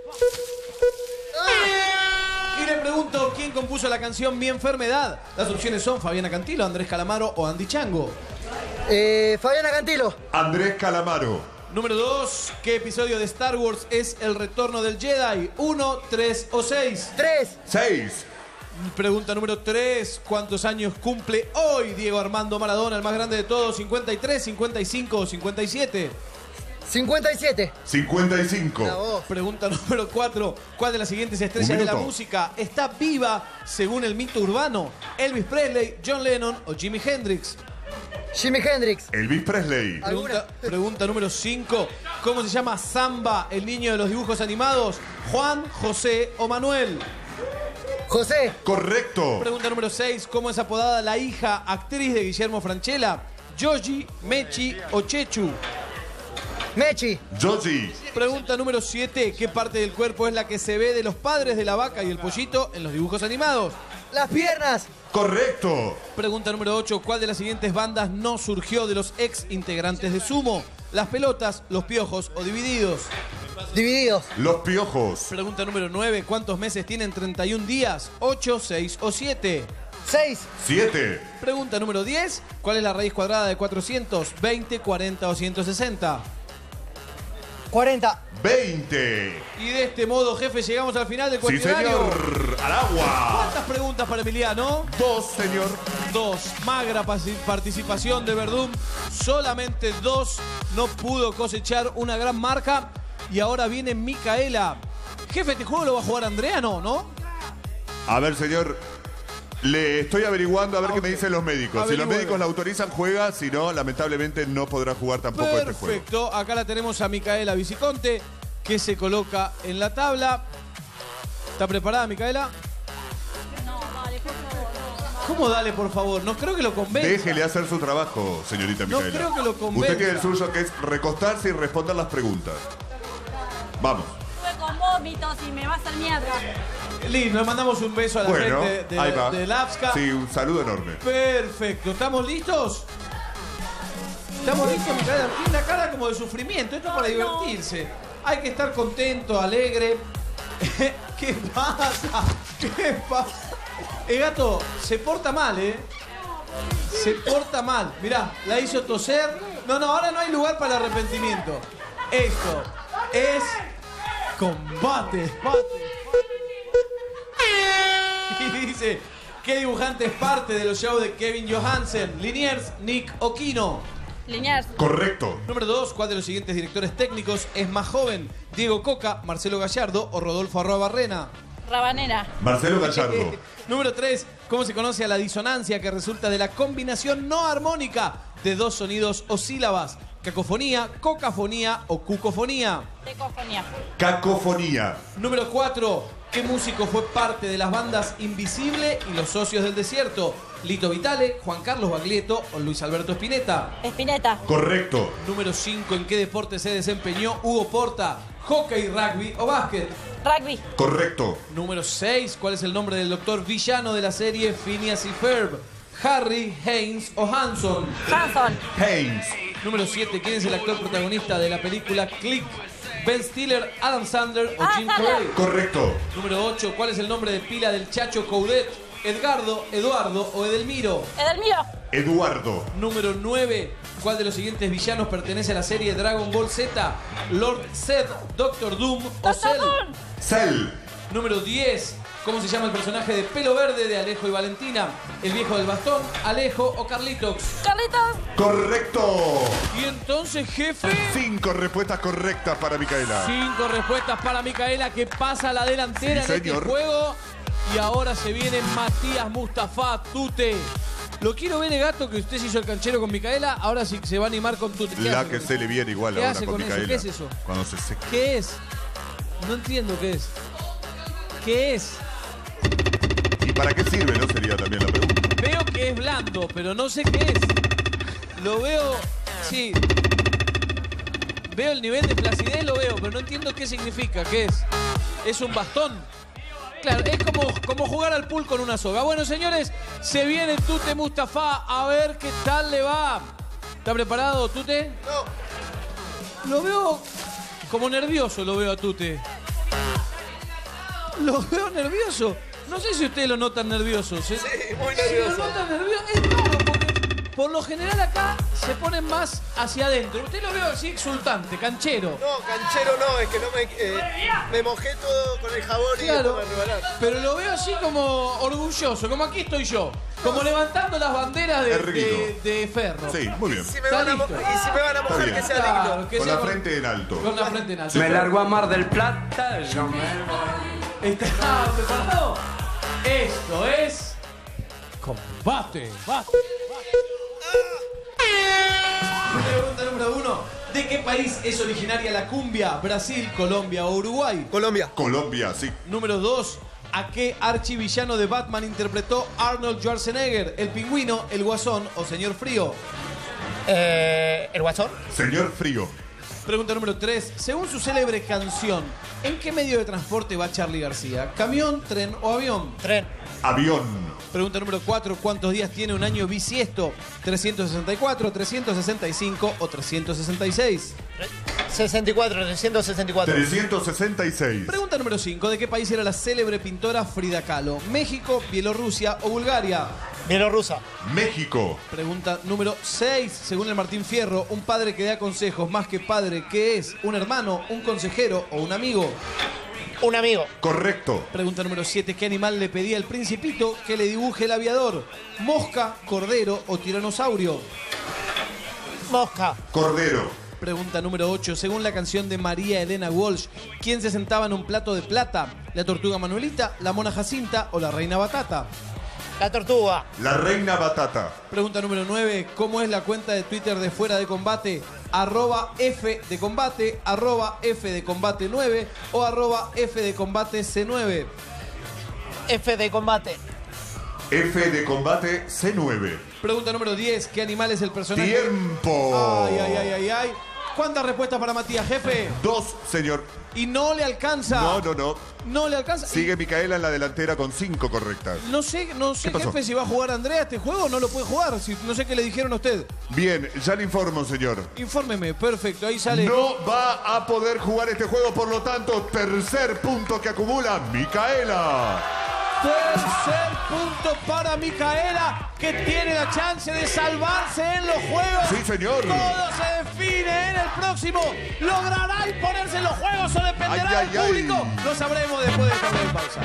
Y le pregunto, ¿quién compuso la canción Mi Enfermedad? Las opciones son Fabiana Cantilo, Andrés Calamaro o Andy Chango. Eh, Fabiana Cantilo. Andrés Calamaro. Número dos, ¿qué episodio de Star Wars es El Retorno del Jedi? ¿Uno, tres o seis? Tres. Seis. Pregunta número tres, ¿cuántos años cumple hoy Diego Armando Maradona, el más grande de todos? ¿cincuenta y tres, cincuenta y cinco o cincuenta y siete? cincuenta y siete. cincuenta y cinco. Pregunta número cuatro, ¿cuál de las siguientes estrellas Un de la minuto. música está viva según el mito urbano? ¿Elvis Presley, John Lennon o Jimi Hendrix? Jimi Hendrix. Elvis Presley. Pregunta, pregunta número cinco, ¿cómo se llama Samba, el niño de los dibujos animados? ¿Juan, José o Manuel? José. Correcto. Pregunta número seis, ¿cómo es apodada la hija actriz de Guillermo Francella? ¿Yogi, Mechi o Chechu? Mechi. Yogi. Pregunta número siete, ¿qué parte del cuerpo es la que se ve de los padres de la vaca y el pollito en los dibujos animados? Las piernas. Correcto. Pregunta número ocho, ¿cuál de las siguientes bandas no surgió de los ex integrantes de Sumo? ¿Las Pelotas, Los Piojos o Divididos? Divididos. Los Piojos. Pregunta número nueve, ¿cuántos meses tienen treinta y un días? ¿ocho, seis o siete? seis. Siete. Pregunta número diez, ¿cuál es la raíz cuadrada de cuatrocientos? ¿veinte, cuarenta o ciento sesenta? cuarenta. veinte. Y de este modo, jefe, llegamos al final del Sí, cuestionario. señor. Al agua. ¿Cuántas preguntas para Emiliano? Dos, señor. Dos. Magra pasi- participación de Verdún. Solamente dos. No pudo cosechar una gran marca. Y ahora viene Micaela. Jefe, ¿este juego lo va a jugar Andrea? No, ¿no? A ver, señor. Le estoy averiguando a ver Ah, qué ok. me dicen los médicos. Si los Averigüe. médicos la autorizan, juega. Si no, lamentablemente no podrá jugar tampoco este juego. Perfecto. Acá la tenemos a Micaela Viciconte, que se coloca en la tabla. ¿Está preparada, Micaela? ¿Cómo dale, por favor? No creo que lo convenza. Déjele hacer su trabajo, señorita No Micaela. creo que lo convenza. Usted tiene el suyo, que es recostarse y responder las preguntas. Vamos. Estuve con vómitos y me va a hacer mierda. Listo, le mandamos un beso a la Bueno, gente de, ahí va. de Lapska. Sí, un saludo enorme. Perfecto. ¿Estamos listos? ¿Estamos listos, Micaela? Tiene una cara como de sufrimiento. Esto es para divertirse. Hay que estar contento, alegre. ¿Qué pasa? ¿Qué pasa? El gato se porta mal, ¿eh? Se porta mal. Mirá, la hizo toser. No, no, ahora no hay lugar para arrepentimiento. Esto es combate. Y dice, ¿qué dibujante es parte de los shows de Kevin Johansen? Liniers, Nick o Kino. Liniers. Correcto. Número dos, ¿cuál de los siguientes directores técnicos es más joven? ¿Diego Coca, Marcelo Gallardo o Rodolfo Arrobarrena? Rabanera. Marcelo Gallardo. Número tres, ¿cómo se conoce a la disonancia que resulta de la combinación no armónica de dos sonidos o sílabas? cacofonía, cocafonía o cucofonía. Cacofonía. Cacofonía. Número cuatro. ¿Qué músico fue parte de las bandas Invisible y Los Socios del Desierto? Lito Vitale, Juan Carlos Baglietto o Luis Alberto Spinetta. Spinetta. Correcto. Número cinco. ¿En qué deporte se desempeñó Hugo Porta? ¿Hockey, rugby o básquet? Rugby. Correcto. Número seis. ¿Cuál es el nombre del doctor villano de la serie Phineas y Ferb? ¿Harry, Haynes o Hanson? Hanson. Haynes. Número siete. ¿Quién es el actor protagonista de la película Click? ¿Ben Stiller, Adam Sandler o Ah, Jim Sandler. Carrey? Correcto. Número ocho. ¿Cuál es el nombre de pila del Chacho Coudet? ¿Edgardo, Eduardo o Edelmiro? Edelmiro. Eduardo. Número nueve. ¿Cuál de los siguientes villanos pertenece a la serie Dragon Ball Z? ¿Lord Zed, Doctor Doom o Cell? Cell. Número diez. ¿Cómo se llama el personaje de pelo verde de Alejo y Valentina? ¿El viejo del bastón, Alejo o Carlitos? Carlitos. Correcto. Y entonces, jefe... Cinco respuestas correctas para Micaela. Cinco respuestas para Micaela, que pasa a la delantera Sí, en este señor. juego. Y ahora se viene Matías Mustafa, Tute. Lo quiero ver, gato, que usted se hizo el canchero con Micaela. Ahora sí se va a animar con Tute. ¿Qué La hace que con se eso? le viene igual ¿Qué ahora hace con con eso? Micaela. ¿Qué es eso? Cuando se seque. ¿Qué es? No entiendo qué es. ¿Qué es? ¿Y para qué sirve, no? Sería también la pregunta. Veo que es blando, pero no sé qué es. Lo veo... Sí. Veo el nivel de placidez, lo veo, pero no entiendo qué significa. ¿Qué es? ¿Es un bastón? Claro, es como, como jugar al pool con una soga. Bueno, señores, se viene Tute Mustafa. A ver qué tal le va. ¿Está preparado, Tute? No. Lo veo como nervioso, lo veo a Tute. Lo veo nervioso. No sé si ustedes lo notan nervioso. ¿sí? Sí, muy Si nervioso. lo notan nervioso, es raro porque por lo general acá se ponen más hacia adentro. Usted lo veo así exultante, canchero. No, canchero no, es que no me. eh, me mojé todo con el jabón y Claro, después me rebalaron. pero lo veo así como orgulloso, como aquí estoy yo. Como levantando las banderas de, Es rico. de, de ferro. Sí, muy bien. Si me van a mo- y si me van a mojar, bien. que sea Claro, digno. que Con sea la frente en alto. Con la frente en alto. Me largo a Mar del Plata, yo me voy. ¿Está preparado? Esto es... Combate. Bate. Pregunta número uno. ¿De qué país es originaria la cumbia? ¿Brasil, Colombia o Uruguay? Colombia. Colombia, sí. Número dos. ¿A qué archivillano de Batman interpretó Arnold Schwarzenegger? ¿El Pingüino, el Guasón o Señor Frío? Eh, ¿El guasón? Señor Frío. Pregunta número tres. Según su célebre canción, ¿en qué medio de transporte va Charly García? ¿Camión, tren o avión? Tren. Avión. Pregunta número cuatro. ¿Cuántos días tiene un año bisiesto? ¿trescientos sesenta y cuatro, trescientos sesenta y cinco o trescientos sesenta y seis? sesenta y cuatro, trescientos sesenta y cuatro. trescientos sesenta y seis. Pregunta número cinco. ¿De qué país era la célebre pintora Frida Kahlo? ¿México, Bielorrusia o Bulgaria? Bielorrusa. México. Pregunta número seis. Según el Martín Fierro, un padre que da consejos más que padre, ¿qué es? ¿Un hermano, un consejero o un amigo? Un amigo. Correcto. Pregunta número siete. ¿Qué animal le pedía el Principito que le dibuje el aviador? ¿Mosca, cordero o tiranosaurio? Mosca. Cordero. Pregunta número ocho. Según la canción de María Elena Walsh, ¿quién se sentaba en un plato de plata? ¿La tortuga Manuelita, la mona Jacinta o la reina Batata? La tortuga. La reina batata. Pregunta número nueve. ¿Cómo es la cuenta de Twitter de Fuera de Combate? Arroba F de Combate, arroba F de Combate nueve o arroba F de Combate C nueve. F de combate. F de combate C nueve. Pregunta número diez. ¿Qué animal es el personaje? Tiempo. Ay, ay, ay, ay, ay. ¿Cuántas respuestas para Matías, jefe? Dos, señor. Y no le alcanza. No, no, no. No le alcanza. Sigue Micaela en la delantera con cinco correctas. No sé, no sé, ¿Qué pasó? jefe, si va a jugar Andrea este juego o no lo puede jugar. Si, no sé qué le dijeron a usted. Bien, ya le informo, señor. Infórmeme, perfecto, ahí sale. No va a poder jugar este juego, por lo tanto, tercer punto que acumula Micaela. Tercer punto para Micaela, que tiene la chance de salvarse en los juegos. Sí, señor. Todo se define en el próximo. ¿Logrará imponerse en los juegos o dependerá Ay, ay, del público? ay. Lo sabremos después de esta breve pausa.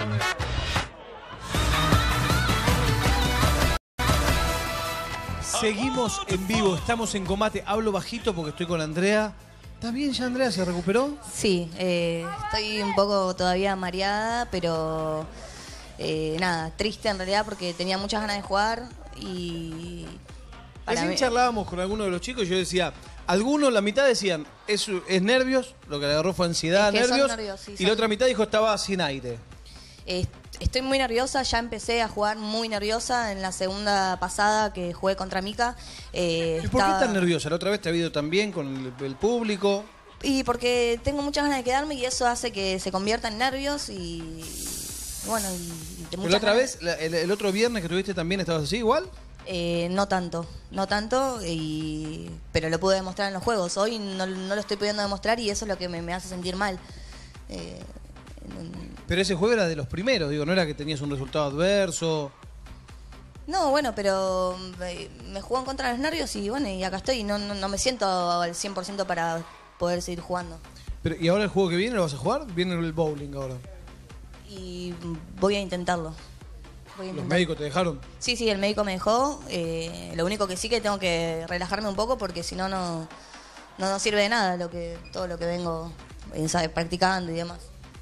Seguimos en vivo, estamos en combate. Hablo bajito porque estoy con Andrea. ¿Está bien ya, Andrea? ¿Se recuperó? Sí, eh, estoy un poco todavía mareada, pero eh, nada, triste en realidad porque tenía muchas ganas de jugar y... para Recién mí- charlábamos con alguno de los chicos y yo decía, Algunos, la mitad decían, es, es nervios, lo que le agarró fue ansiedad, Es que son nervios. nervios, sí, y son- la otra mitad dijo estaba sin aire. Eh, Estoy muy nerviosa, ya empecé a jugar muy nerviosa en la segunda pasada que jugué contra Mika. Eh, ¿Y por qué estaba- tan nerviosa? La otra vez te ha ido tan bien con el, el público. Y porque tengo muchas ganas de quedarme y eso hace que se convierta en nervios y bueno, y de Pero muchas la otra ganas. vez, la- el, el otro viernes que tuviste también estabas así igual. Eh, no tanto, no tanto, y, pero lo pude demostrar en los juegos. Hoy no, no lo estoy pudiendo demostrar y eso es lo que me, me hace sentir mal. Eh, Pero ese juego era de los primeros, digo, no era que tenías un resultado adverso. no, bueno, pero eh, me jugó en contra de los nervios y bueno, y acá estoy y no, no, no me siento al cien por ciento para poder seguir jugando. Pero, ¿y ahora el juego que viene lo vas a jugar? Viene el bowling ahora. Y voy a intentarlo. Voy a ¿Los intentar. médicos te dejaron? Sí, sí, el médico me dejó. eh, lo único que sí que tengo que relajarme un poco porque si no, no no nos sirve de nada lo que todo lo que vengo eh, sabe, practicando y demás.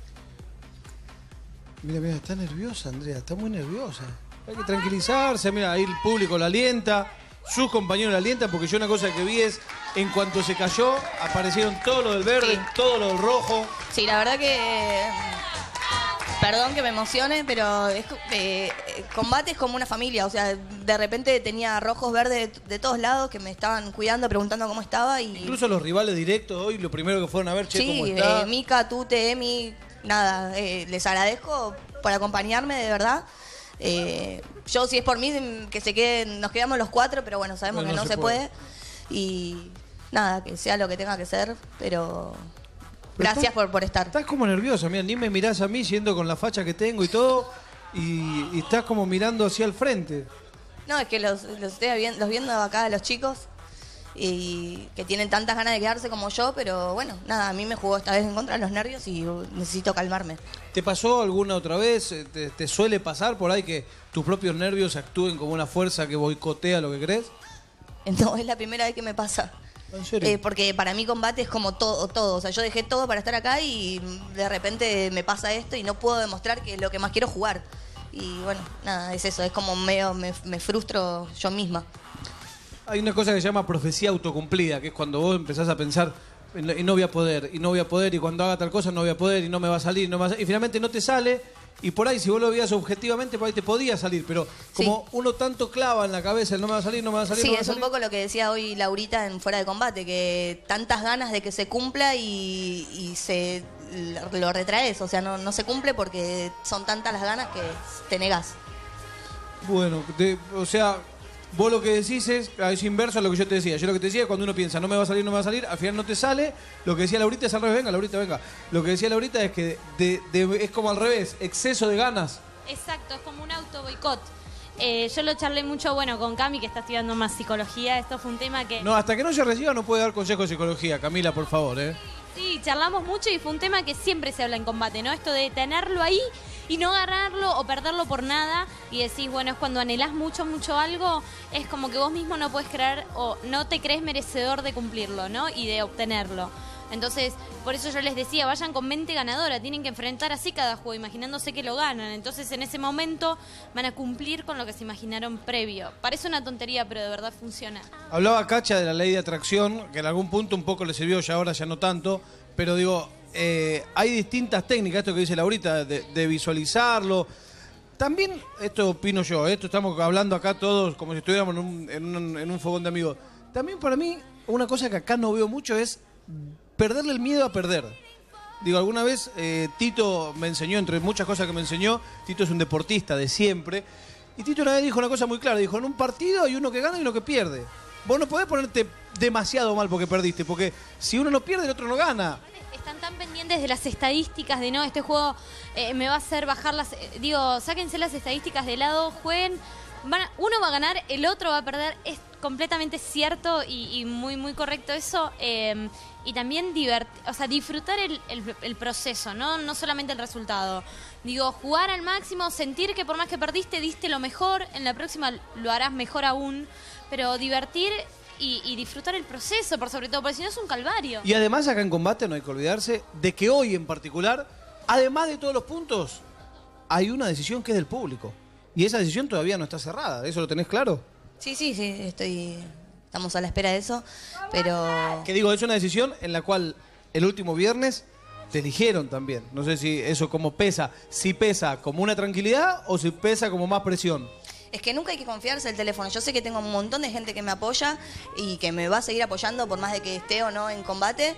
Mira, mira, está nerviosa, Andrea, está muy nerviosa. Hay que tranquilizarse, mira, ahí el público la alienta, sus compañeros la alientan, porque yo una cosa que vi es, en cuanto se cayó, aparecieron todo lo del verde, Sí. todo lo del rojo. Sí, la verdad que perdón que me emocione, pero es, co- eh, eh, combate es como una familia, o sea, de repente tenía rojos, verdes de, de todos lados que me estaban cuidando, preguntando cómo estaba y Incluso los rivales directos hoy, lo primero que fueron a ver, che, sí, ¿cómo está? eh, Mika, Tute, Emi, nada, eh, les agradezco por acompañarme, de verdad. Eh, yo, si es por mí, que se queden, nos quedamos los cuatro, pero bueno, sabemos Bueno, que no no se se puede. puede. Y nada, que sea lo que tenga que ser, pero gracias estás- por, por estar. Estás como nerviosa, mira, ni me mirás a mí siendo con la facha que tengo y todo, y, y estás como mirando hacia el frente. No, es que los, los estoy vi- los viendo acá a los chicos y que tienen tantas ganas de quedarse como yo, pero bueno, nada, a mí me jugó esta vez en contra de los nervios y uh, necesito calmarme. ¿Te pasó alguna otra vez? ¿Te, te suele pasar por ahí que tus propios nervios actúen como una fuerza que boicotea lo que crees? No, es la primera vez que me pasa. ¿En serio? Eh, porque para mí combate es como todo, todo. O sea, yo dejé todo para estar acá y de repente me pasa esto y no puedo demostrar que es lo que más quiero jugar. Y bueno, nada, es eso, es como medio me, me frustro yo misma. Hay una cosa que se llama profecía autocumplida, que es cuando vos empezás a pensar, y no voy a poder, y no voy a poder, y cuando haga tal cosa no voy a poder, y no me va a salir, y no me va a salir, y finalmente no te sale, y por ahí si vos lo veías objetivamente, por ahí te podía salir, pero como uno tanto clava en la cabeza, el no me va a salir, no me va a salir, Sí, no me va a es un salir. poco lo que decía hoy Laurita en Fuera de Combate, que tantas ganas de que se cumpla y, y se lo retraes. O sea, no, no se cumple porque son tantas las ganas que te negás. Bueno, de- o sea, vos lo que decís es, es inverso a lo que yo te decía. Yo lo que te decía es cuando uno piensa, no me va a salir, no me va a salir, al final no te sale. Lo que decía Laurita es al revés, venga, Laurita, venga. Lo que decía Laurita es que de- de- es como al revés, exceso de ganas. Exacto, es como un auto boicot. Eh, yo lo charlé mucho, bueno, con Cami, que está estudiando más psicología. Esto fue un tema que... No, hasta que no se reciba no puede dar consejo de psicología. Camila, por favor, ¿eh? Sí, charlamos mucho y fue un tema que siempre se habla en combate, ¿no? Esto de tenerlo ahí y no agarrarlo o perderlo por nada y decís, bueno, es cuando anhelás mucho, mucho algo, es como que vos mismo no puedes creer o no te crees merecedor de cumplirlo, ¿no? Y de obtenerlo. Entonces, por eso yo les decía, vayan con mente ganadora, tienen que enfrentar así cada juego, imaginándose que lo ganan. Entonces, en ese momento van a cumplir con lo que se imaginaron previo. Parece una tontería, pero de verdad funciona. Hablaba Cacha de la ley de atracción, que en algún punto un poco le sirvió, ya ahora ya no tanto, pero digo, eh, hay distintas técnicas, esto que dice Laurita, de, de visualizarlo. También, esto opino yo, esto estamos hablando acá todos como si estuviéramos en un, en un, en un fogón de amigos. También para mí, una cosa que acá no veo mucho es perderle el miedo a perder. Digo, alguna vez eh, Tito me enseñó, entre muchas cosas que me enseñó, Tito es un deportista de siempre, y Tito una vez dijo una cosa muy clara, dijo, en un partido hay uno que gana y uno que pierde. Vos no podés ponerte demasiado mal porque perdiste, porque si uno no pierde, el otro no gana. Están tan pendientes de las estadísticas, de no, este juego eh, me va a hacer bajar las... eh, digo, sáquense las estadísticas de lado, jueguen, van a- uno va a ganar, el otro va a perder, es completamente cierto y, y muy, muy correcto eso. eh, y también divert, o sea, disfrutar el, el- el proceso, ¿no? No solamente el resultado. Digo, jugar al máximo, sentir que por más que perdiste, diste lo mejor, en la próxima lo harás mejor aún, pero divertir y, y disfrutar el proceso, por sobre todo, porque si no es un calvario. Y además acá en combate no hay que olvidarse de que hoy en particular, además de todos los puntos, hay una decisión que es del público. Y esa decisión todavía no está cerrada, ¿eso lo tenés claro? Sí, sí, sí, estoy estamos a la espera de eso, pero... Que digo, es una decisión en la cual el último viernes te eligieron también. No sé si eso como pesa, si pesa como una tranquilidad o si pesa como más presión. Es que nunca hay que confiarse el teléfono. Yo sé que tengo un montón de gente que me apoya y que me va a seguir apoyando por más de que esté o no en combate,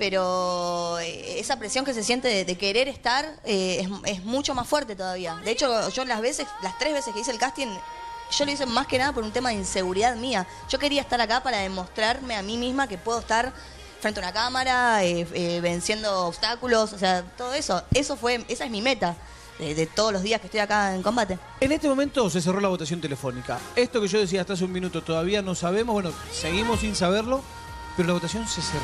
pero esa presión que se siente de, de querer estar eh, es, es mucho más fuerte todavía. De hecho, yo las veces, las tres veces que hice el casting, yo lo hice más que nada por un tema de inseguridad mía. Yo quería estar acá para demostrarme a mí misma que puedo estar frente a una cámara, eh, eh, venciendo obstáculos, o sea, todo eso. Eso fue, esa es mi meta. De, de todos los días que estoy acá en combate. En este momento se cerró la votación telefónica. Esto que yo decía hasta hace un minuto todavía no sabemos, bueno, seguimos sin saberlo, pero la votación se cerró.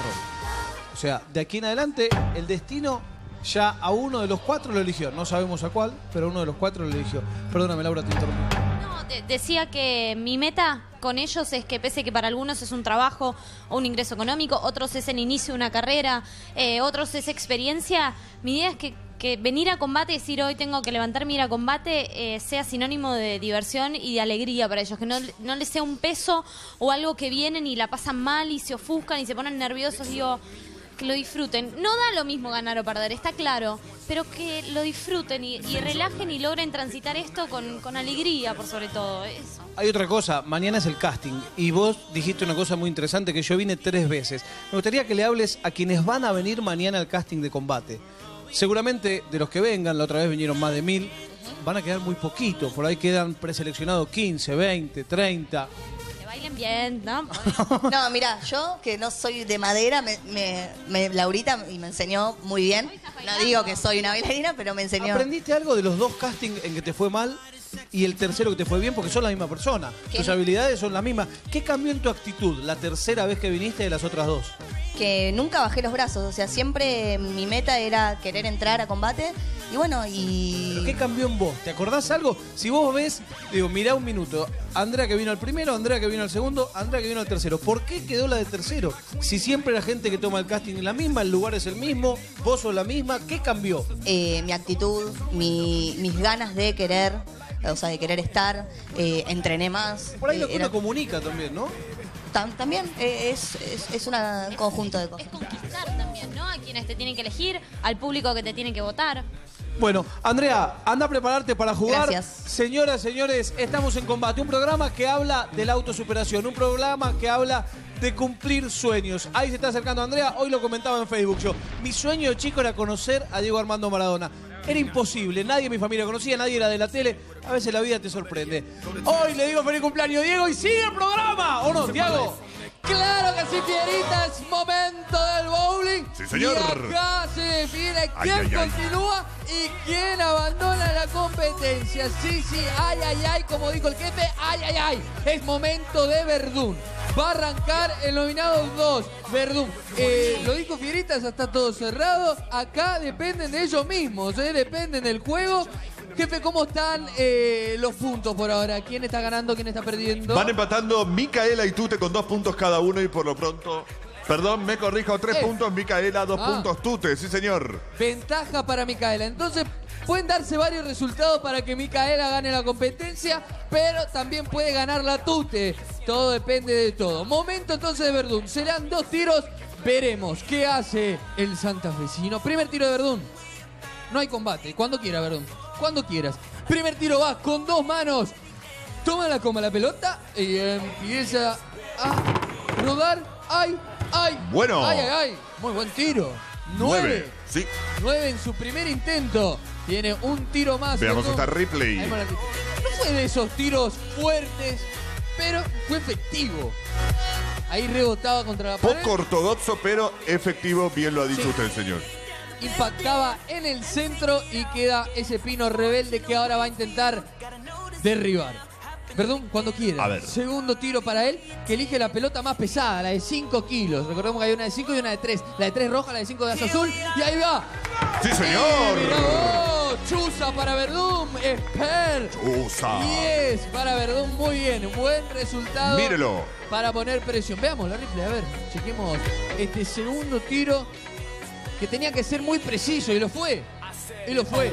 O sea, de aquí en adelante el destino ya a uno de los cuatro lo eligió. No sabemos a cuál, pero uno de los cuatro lo eligió. Perdóname, Laura, te interrumpí. No, de- decía que mi meta con ellos es que pese que para algunos es un trabajo o un ingreso económico, otros es el inicio de una carrera, eh, otros es experiencia, mi idea es que que venir a combate y decir hoy tengo que levantarme y ir a combate eh, sea sinónimo de diversión y de alegría para ellos, que no, no les sea un peso o algo que vienen y la pasan mal y se ofuscan y se ponen nerviosos. Digo, que lo disfruten. No da lo mismo ganar o perder, está claro, pero que lo disfruten y, y relajen y logren transitar esto con, con alegría, por sobre todo. Eso. Hay otra cosa, mañana es el casting y vos dijiste una cosa muy interesante que yo vine tres veces. Me gustaría que le hables a quienes van a venir mañana al casting de combate. Seguramente de los que vengan, la otra vez vinieron más de mil, van a quedar muy poquitos. Por ahí quedan preseleccionados quince, veinte, treinta. Que bailen bien, ¿no? No, mira, yo que no soy de madera, me, me, me- Laurita y me enseñó muy bien. No digo que soy una bailarina, pero me enseñó. ¿Aprendiste algo de los dos castings en que te fue mal y el tercero que te fue bien? Porque son la misma persona. ¿Qué? Tus habilidades son las mismas. ¿Qué cambió en tu actitud la tercera vez que viniste de las otras dos? Que nunca bajé los brazos, o sea, siempre mi meta era querer entrar a combate y bueno, y... ¿Pero qué cambió en vos? ¿Te acordás algo? Si vos ves, digo, mirá un minuto, Andrea que vino al primero, Andrea que vino al segundo, Andrea que vino al tercero. ¿Por qué quedó la de tercero? Si siempre la gente que toma el casting es la misma, el lugar es el mismo, vos sos la misma, ¿qué cambió? eh, mi actitud, mi- mis ganas de querer, o sea, de querer estar, eh, entrené más. Por ahí lo eh, que era- uno comunica también, ¿no? tam- también eh, es, es, es una- un conjunto de cosas. Conquistar también, ¿no? A quienes te tienen que elegir, al público que te tiene que votar. Bueno, Andrea, anda a prepararte para jugar. Gracias. Señoras, señores, estamos en Combate, un programa que habla de la autosuperación, un programa que habla de cumplir sueños. Ahí se está acercando Andrea, hoy lo comentaba en Facebook yo. Mi sueño de chico era conocer a Diego Armando Maradona. Era imposible, nadie en mi familia conocía, nadie era de la tele. A veces la vida te sorprende. Hoy le digo feliz cumpleaños, Diego, y sigue el programa, ¿o no, Tiago? Claro que sí, Pierita, es momento del bowling. Sí, señor. Y acá se define quién Ay, ay, ay. continúa y quién abandona la competencia. Sí, sí, ay, ay, ay, como dijo el jefe, ay, ay, ay. Es momento de Verdún. Va a arrancar el nominado dos, Verdún. Eh, lo dijo Fierita, ya está todo cerrado. Acá dependen de ellos mismos, ¿eh? Dependen del juego. Jefe, ¿cómo están eh, los puntos por ahora? ¿Quién está ganando, quién está perdiendo? Van empatando Micaela y Tute con dos puntos cada uno y por lo pronto... Perdón, me corrijo, tres Eh. puntos Micaela, dos Ah. puntos Tute, sí señor. Ventaja para Micaela. Entonces, pueden darse varios resultados para que Micaela gane la competencia, pero también puede ganar la Tute. Todo depende de todo. Momento entonces de Verdún. Serán dos tiros. Veremos qué hace el santafesino. Primer tiro de Verdún. No hay combate. Cuando quiera, Verdún. Cuando quieras. Primer tiro va con dos manos. Tómala como la pelota y empieza a rodar. ¡Ay! ¡Ay! Bueno. ¡Ay, ay, ay! Muy buen tiro. Nueve. Sí. Nueve en su primer intento. Tiene un tiro más. Veamos Verdún. esta replay. Ahí va la replay. No fue de esos tiros fuertes, pero fue efectivo. Ahí rebotaba contra la pared. Poco ortodoxo, pero efectivo, bien lo ha dicho Sí. usted, señor. Impactaba en el centro y queda ese pino rebelde que ahora va a intentar derribar. Perdón, cuando quiera. A ver. Segundo tiro para él, que elige la pelota más pesada, la de cinco kilos. Recordemos que hay una de cinco y una de tres. La de tres roja, la de cinco de asa azul. Y ahí va. ¡Sí, señor! Y mirá vos, Chuza para Verdún. Esper. Chuza. diez para Verdún. Muy bien. Buen resultado. Mírelo. Para poner presión. Veamos la rifle. A ver, chequemos este segundo tiro que tenía que ser muy preciso y lo fue. Y lo fue.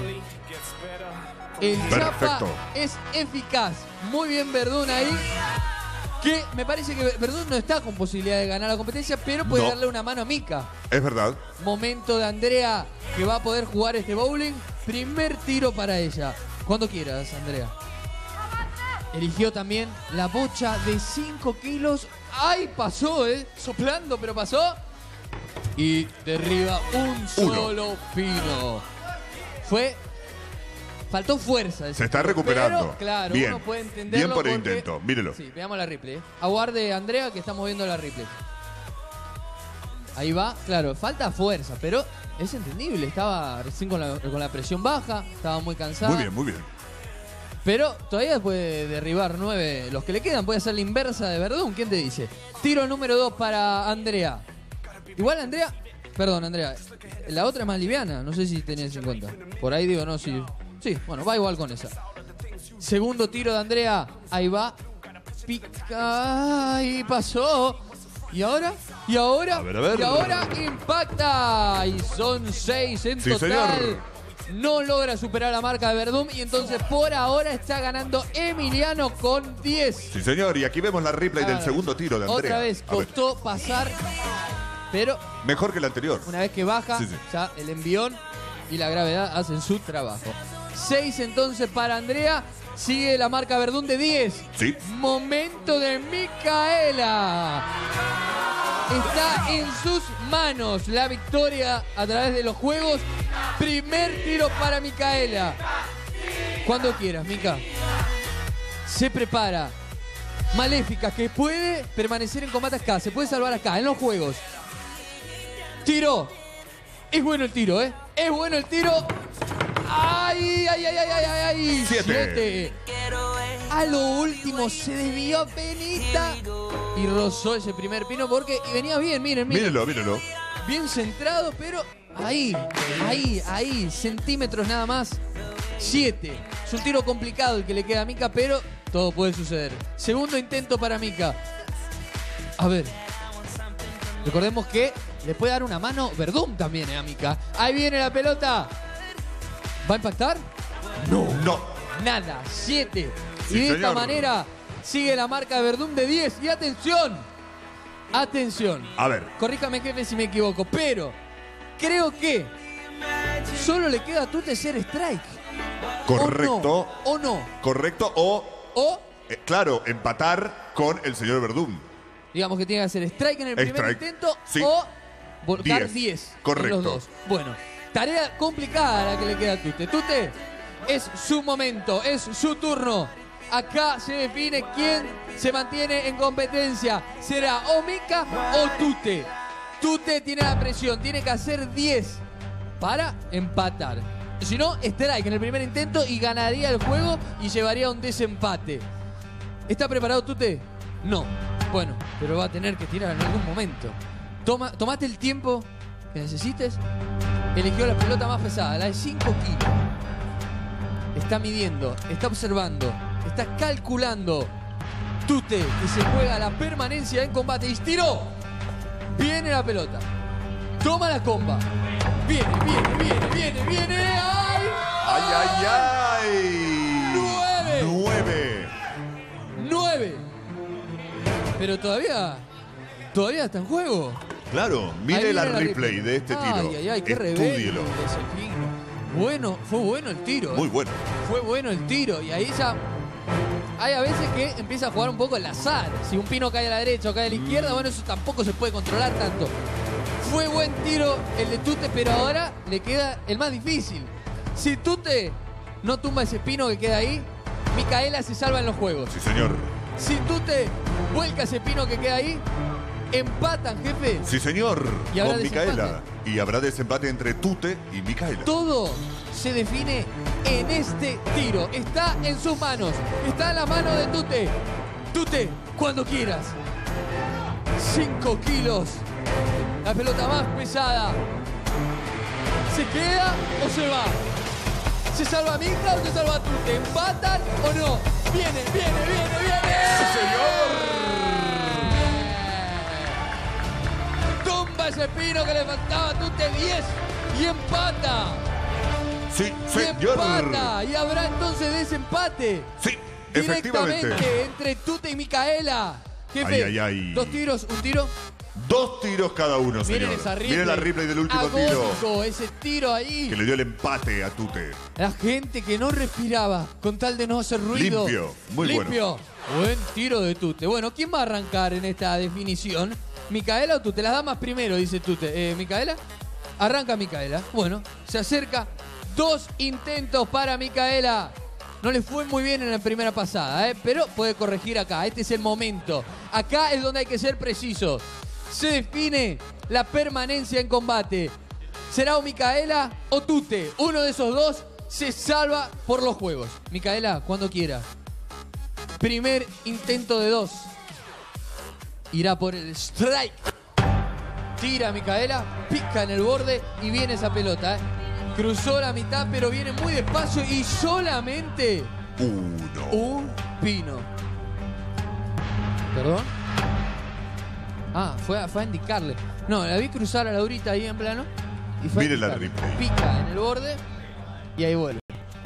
El Chapa Perfecto. es eficaz. Muy bien Verdún ahí. Que me parece que Verdún no está con posibilidad de ganar la competencia, pero puede No. darle una mano a Mika. Es verdad. Momento de Andrea, que va a poder jugar este bowling. Primer tiro para ella. Cuando quieras, Andrea. Eligió también la bocha de cinco kilos. ¡Ay, pasó, eh! Soplando, pero pasó. Y derriba un solo pino. Fue... Faltó fuerza. Se está recuperando. Pero, claro, Bien. uno puede entenderlo. Bien por el porque- intento. Mírelo. Sí, veamos la replay. ¿eh? Aguarde, Andrea, que estamos viendo la replay. Ahí va. Claro, falta fuerza, pero es entendible. Estaba recién con la, con la presión baja. Estaba muy cansada. Muy bien, muy bien. Pero todavía puede derribar nueve. Los que le quedan puede hacer la inversa de Verdún. ¿Quién te dice? Tiro número dos para Andrea. Igual Andrea... Perdón, Andrea. La otra es más liviana. No sé si tenés en cuenta. Por ahí digo, no, sí. Sí, bueno, va igual con esa. Segundo tiro de Andrea. Ahí va. Pica. Ahí pasó. ¿Y ahora? ¿Y ahora? A ver, a ver. Y ahora impacta. Y son seis en Sí, total. señor. No logra superar la marca de Verdún. Y entonces por ahora está ganando Emiliano con diez. Sí, señor. Y aquí vemos la replay del Claro. segundo tiro de Andrea. Otra vez A ver. costó pasar. Pero Mejor que el anterior. una vez que baja, Sí, sí. ya el envión y la gravedad hacen su trabajo. seis entonces para Andrea. Sigue la marca Verdún de diez. Sí. Momento de Micaela. Está en sus manos la victoria a través de los juegos. Primer tiro para Micaela. Cuando quieras, Mica. Se prepara. Maléfica, que puede permanecer en combate acá. Se puede salvar acá, en los juegos. Tiro. Es bueno el tiro, ¿eh? Es bueno el tiro. ¡Ay, ay, ay, ay, ay, ay! ay. Siete. A lo último se desvió Penita y rozó ese primer pino porque y venía bien, miren, miren. Mírelo, mírelo. Bien centrado, pero ahí, ahí, ahí, centímetros nada más. Siete. Es un tiro complicado el que le queda a Mika, pero todo puede suceder. Segundo intento para Mika. A ver. Recordemos que le puede dar una mano Verdún también, eh, a Mika. Ahí viene la pelota. ¿Va a impactar? No. No. Nada. Siete. Sí, y de esta señor. manera sigue la marca de Verdún de diez. Y atención. Atención. A ver. Corríjame, jefe, si me equivoco. Pero creo que solo le queda a Tute ser strike. Correcto. ¿O no? Correcto. O, O, eh, claro, empatar con el señor Verdún. digamos que tiene que hacer strike en el primer Strike. intento Sí. o volcar Diez. diez. Correcto. En los dos. Bueno, tarea complicada la que le queda a Tute. Tute, es su momento, es su turno. Acá se define quién se mantiene en competencia. ¿Será o Mika o Tute? Tute tiene la presión, tiene que hacer diez para empatar. Si no, strike en el primer intento y ganaría el juego y llevaría un desempate. ¿Está preparado, Tute? No. Bueno, pero va a tener que tirar en algún momento. Toma, tomate el tiempo que necesites. Eligió la pelota más pesada, la de cinco kilos. Está midiendo, está observando, está calculando. Tute, que se juega la permanencia en combate. Y tiró. Viene la pelota. Toma la comba. Viene, viene, viene, viene, viene. ¡Ay! ¡Ay, ay, ay! ¡Nueve! ¡Nueve! ¡Nueve! Pero todavía... Todavía está en juego. Claro, Ahí mire viene la la replay de este tiro. Ay, ay, ay, qué rebelde Estúdielo. ese pino. Bueno, fue bueno el tiro. ¿eh? Muy bueno. Fue bueno el tiro. Y ahí ya... Hay a veces que empieza a jugar un poco el azar. Si un pino cae a la derecha o cae a la izquierda, bueno, eso tampoco se puede controlar tanto. Fue buen tiro el de Tute, pero ahora le queda el más difícil. Si Tute no tumba ese pino que queda ahí, Micaela se salva en los juegos. Sí, señor. Si Tute vuelca ese pino que queda ahí, empatan, jefe. Sí, señor. Y habrá Con desempate. Micaela. Y habrá desempate entre Tute y Micaela. Todo se define en este tiro. Está en sus manos. Está en la mano de Tute. Tute, cuando quieras. Cinco kilos. La pelota más pesada. ¿Se queda o se va? ¿Se salva Mika o se salva Tute? ¿Empatan o no? Viene, viene, viene, viene. ¡Sí, señor! Tumba ese pino que le faltaba a Tute, diez. Y empata. Sí, Y señor. empata. Y habrá entonces desempate. Sí, efectivamente. Directamente entre Tute y Micaela. Ay, Jefe, ay, ay. dos tiros, un tiro. Dos tiros cada uno, Miren señor. esa replay. Miren la replay del último tiro. Agónico, ese tiro ahí. Que le dio el empate a Tute. La gente que no respiraba con tal de no hacer ruido. Limpio, muy Limpio. bueno. Buen tiro de Tute. Bueno, ¿quién va a arrancar en esta definición? ¿Micaela o Tute? Las damas primero, dice Tute. Eh, ¿Micaela? Arranca Micaela. Bueno, se acerca. Dos intentos para Micaela. No le fue muy bien en la primera pasada, ¿eh? Pero puede corregir acá. Este es el momento. Acá es donde hay que ser preciso. Se define la permanencia en combate. ¿Será o Micaela o Tute? Uno de esos dos se salva por los juegos. Micaela, cuando quiera. Primer intento de dos. Irá por el strike. Tira Micaela, pica en el borde y viene esa pelota. ¿eh? Cruzó la mitad, pero viene muy despacio y solamente Uno. un pino. ¿Perdón? Ah, fue a, fue a indicarle. No, la vi cruzar a Laurita ahí en plano. Y fue a Mire la indicarle. replay. Pica en el borde y ahí vuelve.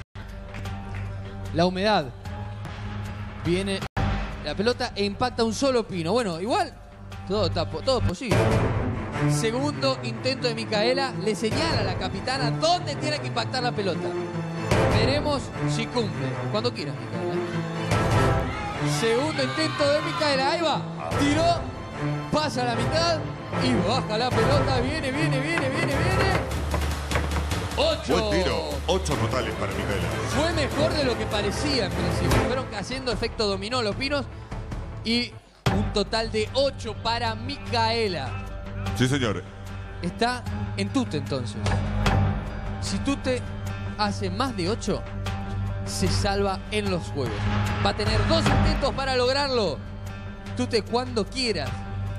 La humedad. Viene la pelota e impacta un solo pino. Bueno, igual, todo, está, todo es posible. Segundo intento de Micaela. Le señala a la capitana dónde tiene que impactar la pelota. Veremos si cumple. Cuando quieras, Micaela. Segundo intento de Micaela. Ahí va. Tiró. Pasa la mitad. Y baja la pelota. Viene, viene, viene, viene, viene. Ocho. Buen tiro. Ocho totales para Micaela. Fue mejor de lo que parecía en principio. Fueron haciendo efecto dominó los pinos. Y un total de ocho para Micaela. Sí, señor. Está en Tute entonces. Si Tute hace más de ocho, se salva en los juegos. Va a tener dos intentos para lograrlo. Tute, cuando quieras.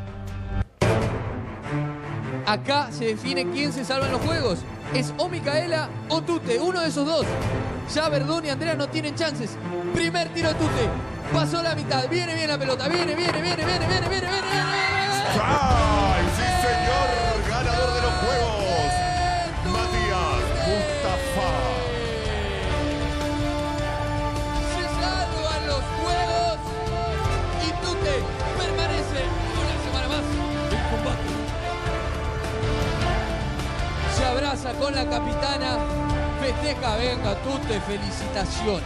Acá se define quién se salva en los juegos. Es o Micaela o Tute, uno de esos dos. Ya Verdún y Andrea no tienen chances. Primer tiro de Tute. Pasó la mitad. Viene bien la pelota. Viene, viene, viene, viene, viene, viene, viene, viene. ¡Ay, sí, señor! Ganador de los juegos. Matías Mustafa. Se salvan los juegos. Y Tute permanece una semana más en combate. Se abraza con la capitana. Festeja, venga, Tute, felicitaciones.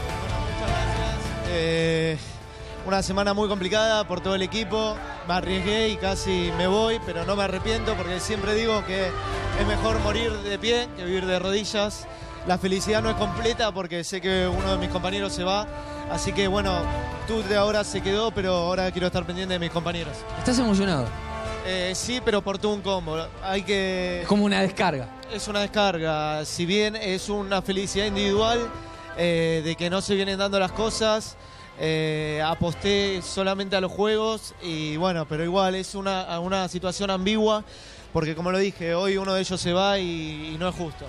Eh, una semana muy complicada por todo el equipo. Me arriesgué y casi me voy, pero no me arrepiento porque siempre digo que es mejor morir de pie que vivir de rodillas. La felicidad no es completa porque sé que uno de mis compañeros se va. Así que bueno, Tute ahora se quedó, pero ahora quiero estar pendiente de mis compañeros. ¿Estás emocionado? Eh, sí, pero por todo un combo. Hay que... Es como una descarga. Es una descarga. Si bien es una felicidad individual eh, de que no se vienen dando las cosas, eh, aposté solamente a los juegos y bueno, pero igual es una, una situación ambigua porque como lo dije, hoy uno de ellos se va y, y no es justo.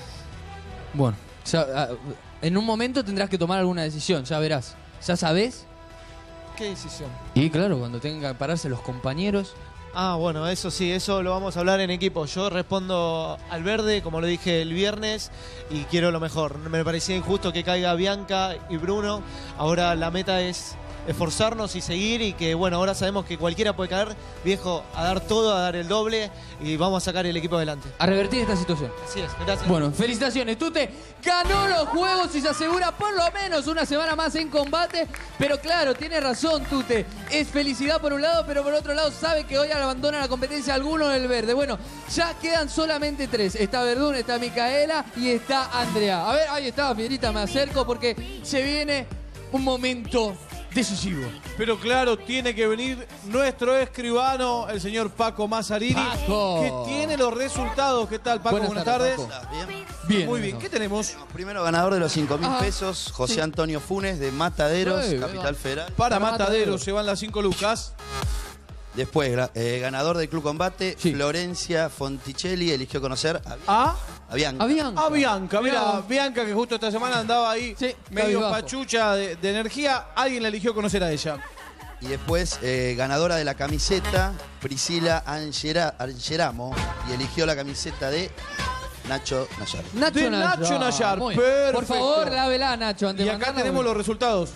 Bueno, ya, en un momento tendrás que tomar alguna decisión, ya verás. ¿Ya sabés? ¿Qué decisión? Y claro, cuando tengan que pararse los compañeros. Ah, bueno, eso sí, eso lo vamos a hablar en equipo. Yo respondo al verde, como lo dije el viernes, y quiero lo mejor. Me parecía injusto que caiga Bianca y Bruno. Ahora la meta es esforzarnos y seguir y que, bueno, ahora sabemos que cualquiera puede caer, viejo, a dar todo, a dar el doble y vamos a sacar el equipo adelante. A revertir esta situación. Así es, gracias. Bueno, felicitaciones. Tute ganó los juegos y se asegura por lo menos una semana más en combate. Pero claro, tiene razón Tute. Es felicidad por un lado, pero por otro lado sabe que hoy abandona la competencia alguno del verde. Bueno, ya quedan solamente tres. Está Verdún, está Micaela y está Andrea. A ver, ahí está, Fierita, me acerco porque se viene un momento decisivo. Pero claro, tiene que venir nuestro escribano, el señor Paco Mazzarini, Paco. que tiene los resultados. ¿Qué tal, Paco? Buenas Buenas, tardes, tardes. Paco. Bien. Bien. Muy bien. ¿Qué tenemos? Primero ganador de los cinco mil Ajá. pesos, José Sí. Antonio Funes de Mataderos, Uy, Capital venga. Federal. Para Matadero se van las cinco lucas. Después, gra- eh, ganador del Club Combate, Florencia Fonticelli, eligió conocer a, ¿A? a Bianca. A Bianca. A Bianca, mira, Mirá. Bianca que justo esta semana andaba ahí medio cabizbajo. pachucha de, de energía, alguien la eligió conocer a ella. Y después, eh, ganadora de la camiseta, Priscila Angera- Angeramo, y eligió la camiseta de Nacho Nayar. Nacho de Nayar. Nacho Nayar. Muy bien. Perfecto. Por favor, dávela, Nacho. Antes Y de acá mandarla, tenemos bueno. los resultados.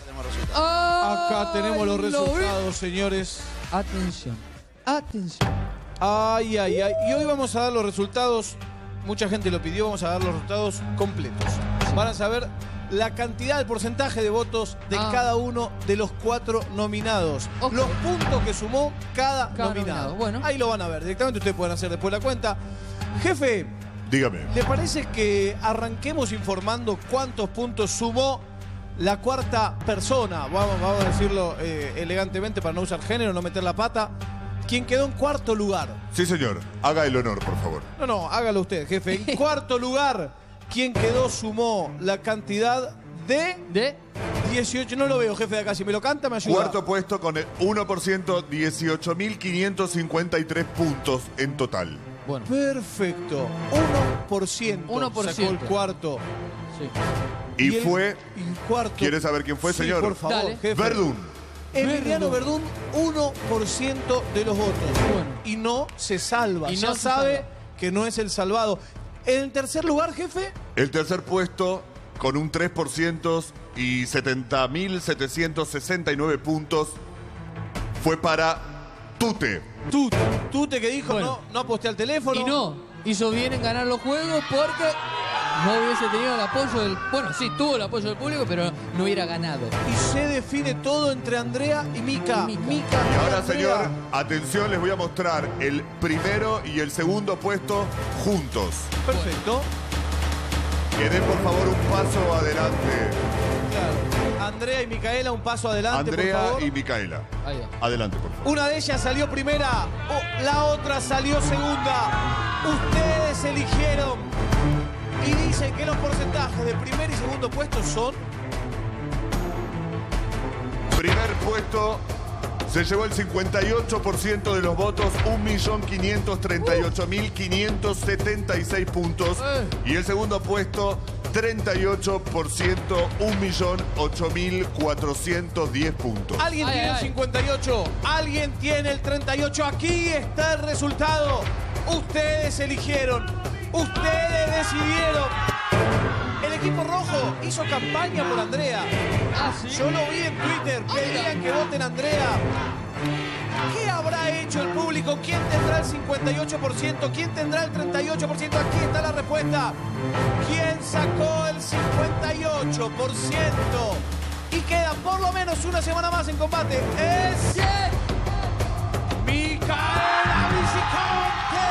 Ay, Acá tenemos los lo vi. resultados, señores. Atención. Atención. Ay, ay, ay. Y hoy vamos a dar los resultados. Mucha gente lo pidió, vamos a dar los resultados completos. Van a saber la cantidad, el porcentaje de votos de Ah. cada uno de los cuatro nominados. Ok. Los puntos que sumó cada, Cada nominado. nominado, bueno. Ahí lo van a ver. Directamente ustedes pueden hacer después la cuenta. Jefe, Dígame. ¿le parece que arranquemos informando cuántos puntos sumó la cuarta persona? Vamos, vamos a decirlo eh, elegantemente para no usar género, no meter la pata. ¿Quién quedó en cuarto lugar? Sí, señor. Haga el honor, por favor. No, no, hágalo usted, jefe. En cuarto lugar, ¿quién quedó sumó la cantidad de... ¿De? dieciocho. No lo veo, jefe, de acá. Si me lo canta, me ayuda. Cuarto puesto con el uno por ciento, dieciocho mil quinientos cincuenta y tres puntos en total. Bueno. Perfecto. uno por ciento. uno por Sacó ciento. el cuarto. Sí. Y, el- fue... y cuarto. ¿Quiere saber quién fue, Sí, señor? por favor, Dale. jefe. Verdún. Emiliano Verdún, uno por ciento de los votos. Bueno. Y no se salva. Y ya no se sabe salva. que no es el salvado. En tercer lugar, jefe, El tercer puesto con un tres por ciento y setenta mil setecientos sesenta y nueve puntos fue para Tute. Tute. Tute que dijo, Bueno. no, no aposté al teléfono. Y no, hizo bien en ganar los juegos porque no hubiese tenido el apoyo del... Bueno, sí, tuvo el apoyo del público, pero no hubiera ganado. Y se define todo entre Andrea y Mica. Y Mica. Mica Y ahora, Andrea. señor, atención, les voy a mostrar el primero y el segundo puesto juntos. Perfecto. Que den, por favor, un paso adelante. Claro. Andrea y Micaela, un paso adelante, por Andrea favor. y Micaela. Ahí va. Adelante, por favor. Una de ellas salió primera, oh, la otra salió segunda. Ustedes eligieron y dicen que los porcentajes de primer y segundo puesto son... Primer puesto se llevó el cincuenta y ocho por ciento de los votos, un millón quinientos treinta y ocho mil quinientos setenta y seis puntos. Eh. Y el segundo puesto, treinta y ocho por ciento, un millón ocho mil cuatrocientos diez puntos. Alguien Ay, tiene el ay. cincuenta y ocho, alguien tiene el treinta y ocho. Aquí está el resultado. Ustedes eligieron, ustedes decidieron. El equipo rojo hizo campaña por Andrea. Ah, ¿sí? Yo lo vi en Twitter, pedían que voten a Andrea. ¿Qué habrá hecho el público? ¿Quién tendrá el cincuenta y ocho por ciento? ¿Quién tendrá el treinta y ocho por ciento? Aquí está la respuesta. ¿Quién sacó el cincuenta y ocho por ciento? Y queda por lo menos una semana más en combate. Es... Micaela Viciconte.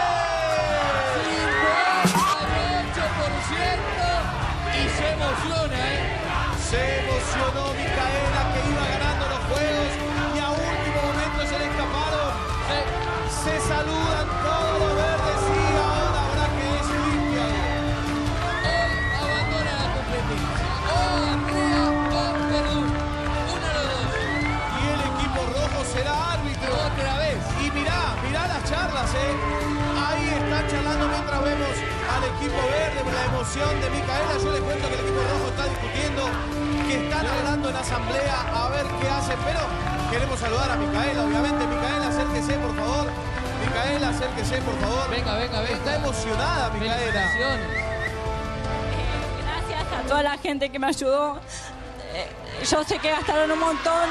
cincuenta y ocho por ciento y se emociona, ¿eh? Se emocionó Micaela, que iba ganando los juegos y a último momento se le escaparon. Se saludan todos los verdes y ahora habrá que decidir qué hacer. Hoy abandona la competencia. O Andrea o Verdún. Uno de los dos. Y el equipo rojo será árbitro. Otra vez. Y mirá, mirá las charlas, ¿eh? Ahí están charlando mientras vemos al equipo verde, la emoción de Micaela. Yo les cuento que el equipo rojo está discutiendo, que están hablando en asamblea a ver qué hacen, pero queremos saludar a Micaela, obviamente. Micaela, acérquese, por favor. Micaela, acérquese, por favor. Venga, venga, venga. Está emocionada, Micaela. Felicitaciones. Gracias a toda la gente que me ayudó. Eh, Yo sé que gastaron un montón.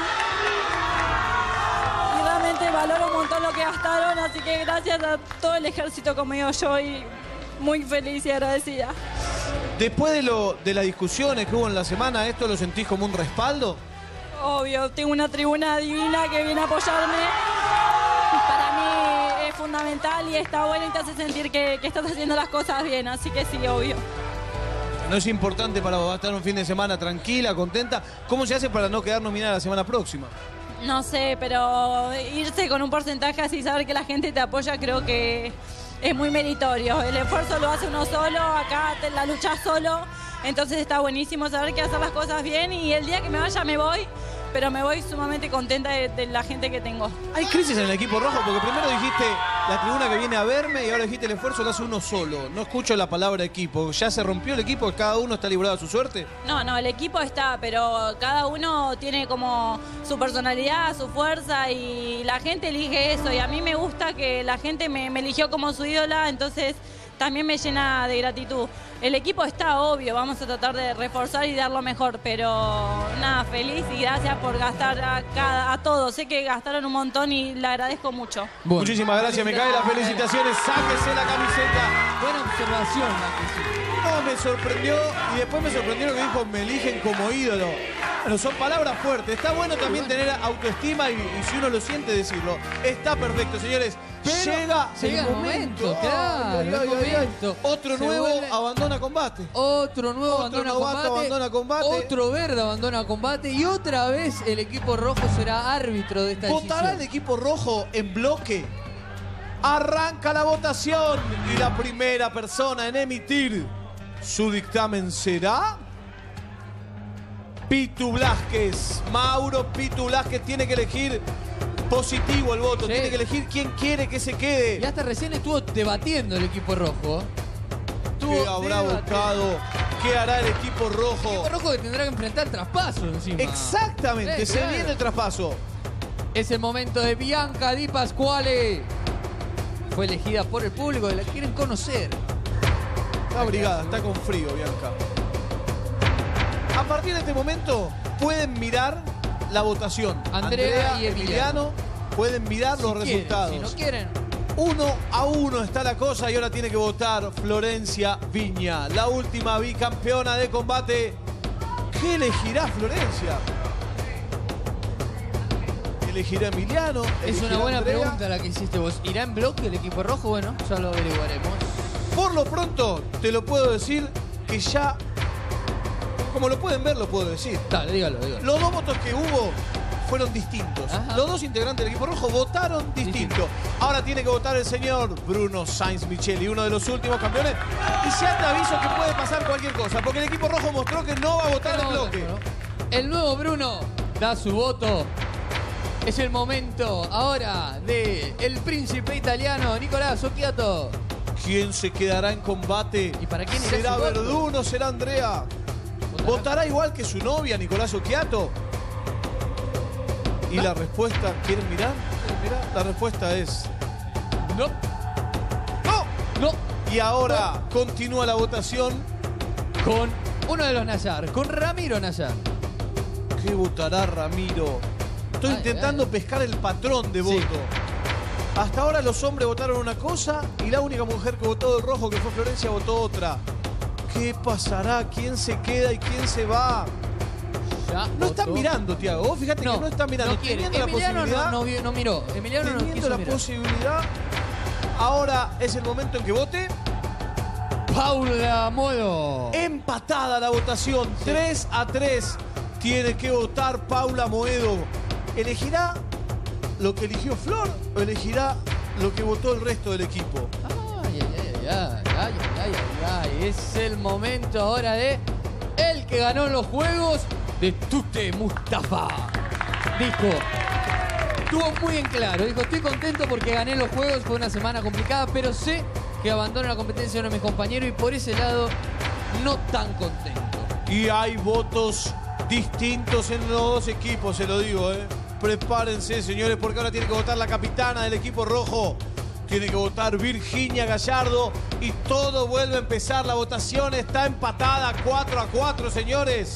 Y realmente valoro un montón lo que gastaron. Así que gracias a todo el ejército conmigo. Yo y muy feliz y agradecida. Después de, lo, de las discusiones que hubo en la semana, ¿esto lo sentís como un respaldo? Obvio, tengo una tribuna divina que viene a apoyarme. Para mí es fundamental y está bueno y te hace sentir que, que estás haciendo las cosas bien. Así que sí, obvio. ¿No es importante para vos estar un fin de semana tranquila, contenta? ¿Cómo se hace para no quedar nominada la semana próxima? No sé, pero irse con un porcentaje así y saber que la gente te apoya creo que es muy meritorio. El esfuerzo lo hace uno solo, acá te la luchas solo. Entonces está buenísimo saber que hacer las cosas bien y el día que me vaya me voy, pero me voy sumamente contenta de, de la gente que tengo. Hay crisis en el equipo rojo porque primero dijiste la tribuna que viene a verme y ahora dijiste el esfuerzo lo hace uno solo. No escucho la palabra equipo. ¿Ya se rompió el equipo? ¿Cada uno está librado a su suerte? No, no, el equipo está, pero cada uno tiene como su personalidad, su fuerza y la gente elige eso. Y a mí me gusta que la gente me, me eligió como su ídola, entonces también me llena de gratitud. El equipo está obvio, vamos a tratar de reforzar y dar lo mejor, pero nada, feliz y gracias por gastar a, cada, a todos. Sé que gastaron un montón y le agradezco mucho. Bueno. Muchísimas gracias, Micaela, felicitaciones, sáquese la camiseta. Buena observación, Marquesito. No, me sorprendió y después me sorprendió lo que dijo, me eligen como ídolo. Bueno, son palabras fuertes. Está bueno también tener autoestima y, y si uno lo siente, decirlo. Está perfecto, señores. Pero llega, llega el el momento. momento, claro, Ay, el ay, ay, ay. momento. Otro Se nuevo vuelve- abandona combate. Otro nuevo Otro abandona novato combate. abandona combate. Otro verde abandona combate. Y otra vez el equipo rojo será árbitro de esta ¿Votará decisión. el equipo rojo en bloque? Arranca la votación y la primera persona en emitir su dictamen será Pitu Blázquez. Mauro Pitu Blázquez tiene que elegir positivo el voto, Sí. tiene que elegir quién quiere que se quede. Y hasta recién estuvo debatiendo el equipo rojo. ¿Qué habrá debatiendo. votado? ¿Qué hará el equipo rojo? El equipo rojo que tendrá que enfrentar el traspaso encima. Exactamente, Sí, se claro. viene el traspaso. Es el momento de Bianca Di Pasquale. Fue elegida por el público que la quieren conocer. Está abrigada, está con frío, Bianca. A partir de este momento pueden mirar la votación. Andrea y Emiliano. Emiliano pueden mirar Si los quieren, resultados. si no quieren. Uno a uno está la cosa y ahora tiene que votar Florencia Viña, la última bicampeona de combate. ¿Qué elegirá Florencia? ¿Elegirá Emiliano? Es ¿Elegirá una buena Andrea? pregunta la que hiciste vos. ¿Irá en bloque el equipo rojo? Bueno, ya lo averiguaremos. Por lo pronto, te lo puedo decir que ya, como lo pueden ver, lo puedo decir. Dale, dígalo, dígalo. Los dos votos que hubo fueron distintos. Ajá. Los dos integrantes del equipo rojo votaron distinto. Ahora tiene que votar el señor Bruno Sainz Micheli, uno de los últimos campeones. Y ya te aviso que puede pasar cualquier cosa, porque el equipo rojo mostró que no va a votar en bloque. El nuevo Bruno da su voto. Es el momento ahora de el príncipe italiano Nicolás Occhiato. ¿Quién se quedará en combate? ¿Y para quién irá ¿Será su voto? Verduno? ¿Será Andrea? ¿Votará igual que su novia, Nicolás Occhiato? Y la respuesta, ¿quieren mirar? ¿Quieren mirar? La respuesta es... No. ¡No! No. Y ahora continúa la votación con uno de los Nayar, con Ramiro Nayar. ¿Qué votará Ramiro? Estoy Ay, intentando ay. pescar el patrón de voto. Hasta ahora los hombres votaron una cosa y la única mujer que votó de rojo, que fue Florencia, votó otra. ¿Qué pasará? ¿Quién se queda y quién se va? Ya No están votó. mirando, Tiago. Vos fíjate que no están mirando. No quiere. Teniendo la Emiliano posibilidad, no, no, vio- no miró. Emiliano no teniendo quiso la mirar. posibilidad, ahora es el momento en que vote. Paula Modo. Empatada la votación, tres a tres. Tiene que votar Paula Moedo. ¿Elegirá lo que eligió Flor o elegirá lo que votó el resto del equipo? Ay, ay, ay, ay, ay, ay, ay, ay. Es el momento ahora de el que ganó los juegos de Tute Mustafa. Dijo, estuvo muy en claro, dijo, estoy contento porque gané los juegos, fue una semana complicada, pero sé que abandono la competencia uno de mis compañeros y por ese lado no tan contento. Y hay votos distintos en los dos equipos, se lo digo, ¿eh? Prepárense, señores, porque ahora tiene que votar la capitana del equipo rojo. Tiene que votar Virginia Gallardo y todo vuelve a empezar. La votación está empatada cuatro a cuatro, señores.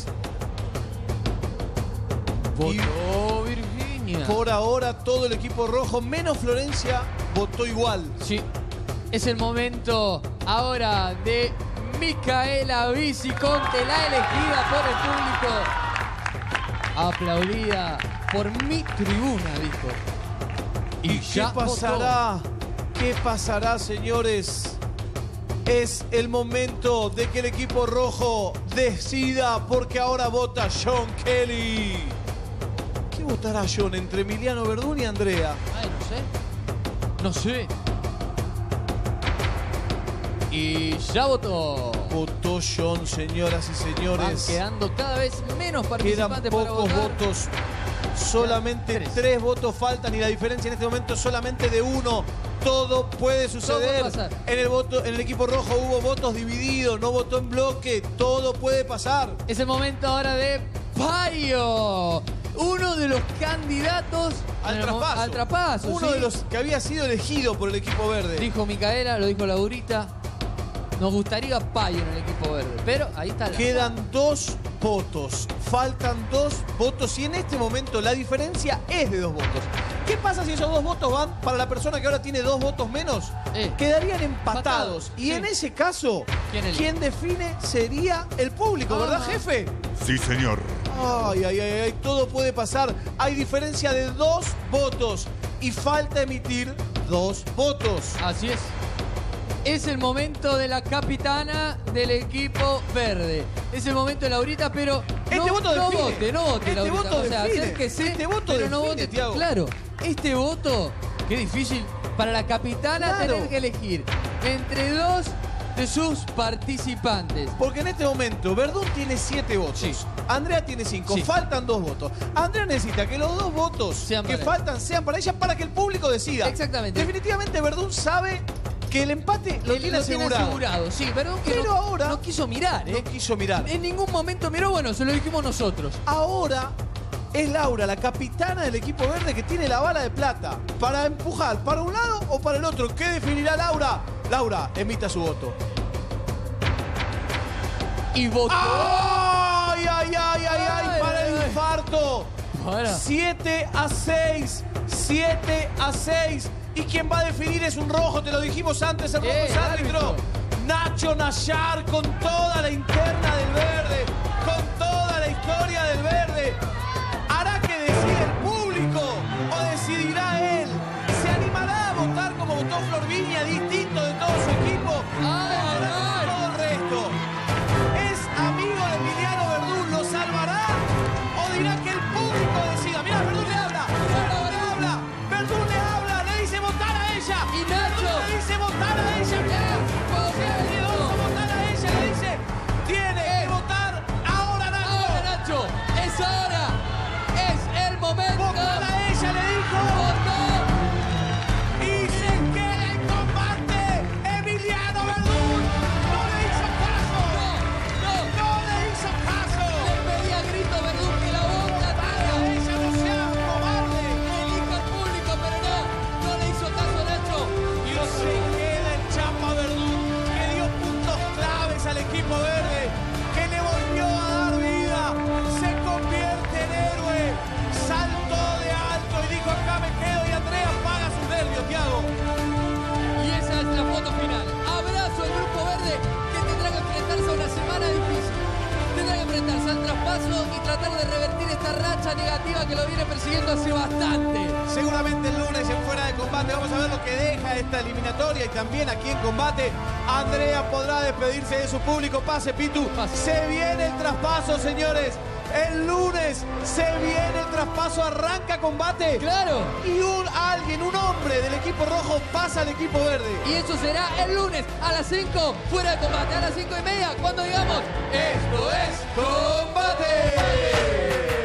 Votó Virginia. Por ahora todo el equipo rojo, menos Florencia, votó igual. Sí. Es el momento ahora de Micaela Viciconte, la elegida por el público. Aplaudida por mi tribuna, dijo. ¿Y qué pasará? ¿Qué pasará, señores? Es el momento de que el equipo rojo decida, porque ahora vota John Kelly. ¿Qué votará John entre Emiliano Verdún y Andrea? Ay, no sé. No sé. Y ya votó. Votó John, señoras y señores. Van quedando cada vez menos Quedan participantes para pocos votar. votos. Solamente tres. tres. votos faltan y la diferencia en este momento es solamente de uno. Todo puede suceder. Todo puede pasar. En el voto, en el equipo rojo hubo votos divididos, no votó en bloque. Todo puede pasar. Es el momento ahora de Payo, uno de los candidatos Al traspaso. Al traspaso, Uno sí. de los que había sido elegido por el equipo verde. Dijo Micaela, lo dijo Laurita. Nos gustaría Payo en el equipo verde, pero ahí está. La... Quedan dos votos, faltan dos votos y en este momento la diferencia es de dos votos. ¿Qué pasa si esos dos votos van para la persona que ahora tiene dos votos menos? Eh. Quedarían empatados. Empatados, Y sí. en ese caso, ¿Quién elige? quien define sería el público, Ah. ¿verdad, jefe? Sí, señor. Ay, ay, ay, ay, todo puede pasar. Hay diferencia de dos votos y falta emitir dos votos. Así es. Es el momento de la capitana del equipo verde. Es el momento de Laurita, pero Este no, voto no define. vote, no vote, Este Laurita. voto o sea, define. acérquese, Este voto pero no define, vote. Tiago. Claro, este voto, qué difícil para la capitana Claro. tener que elegir entre dos de sus participantes. Porque en este momento Verdún tiene siete votos. Sí. Andrea tiene cinco. Sí. Faltan dos votos. Andrea necesita que los dos votos Sean que para faltan sean para ella para que el público decida. Exactamente. Definitivamente Verdún sabe que el empate lo Él tiene lo tiene asegurado. asegurado, sí, perdón que Pero no, ahora no quiso mirar, ¿eh? no quiso mirar. En ningún momento miró, bueno, se lo dijimos nosotros. Ahora es Laura, la capitana del equipo verde, que tiene la bala de plata para empujar para un lado o para el otro. ¿Qué definirá Laura? Laura, emita su voto. Y votó. ¡Ay, ay, ay, ay, ay! Ay, ¡Para el ay. infarto! Para. siete a seis. siete a seis. Y quien va a definir es un rojo, te lo dijimos antes, el rojo Eh, es árbitro. árbitro. Nacho Nayar con toda la interna del verde, con toda la historia del verde. ¿Hará que decida el público o decidirá él? ¿Se animará a votar como votó Flor Viña, distinto de todo su equipo? Ay, ¿Mejorará ay. todo el resto? ¿Es amigo de Emiliano Verdún? ¿Lo salvará? ¿O dirá que el público decida? Mirá, Verdún le habla, Verdún le habla, Verdún le habla, le dice votar a ella. Y Nacho. Verdún le dice votar a ella. Tiene dos a votar a ella, le dice, tiene que votar ahora Nacho. Ahora, Nacho, es ahora. Es el momento. Votar a ella, le dijo. Votó. Y se queda en combate Emiliano Verdún. No le hizo caso. No, No le hizo caso. le pedí a grito Verdún que la vota. Para ella, no sea cobarde. Elija al público, pero no. No le hizo caso Nacho. Y se queda el Chapa Verdún, que dio puntos claves al equipo verde, que le volvió a dar vida, se convierte en héroe, saltó de alto y dijo acá me quedo y Andrea paga sus nervios, Thiago. Y esa es la foto final. Abrazo al grupo verde que tendrá que enfrentarse a una semana difícil. Tendrá que enfrentarse al traspaso y tratar de revertir esta racha negativa que lo viene persiguiendo hace bastante. Seguramente el lunes en Fuera de Combate vamos a ver lo que deja esta eliminatoria y también aquí en Combate Andrea podrá despedirse de su público. Pase, Pitu. Pase. Se viene el traspaso, señores. El lunes se viene el traspaso, arranca Combate. Claro. Y un alguien, un hombre del equipo rojo pasa al equipo verde. Y eso será el lunes a las cinco, fuera de combate, a las cinco y media, cuando digamos, esto es ¡Combate!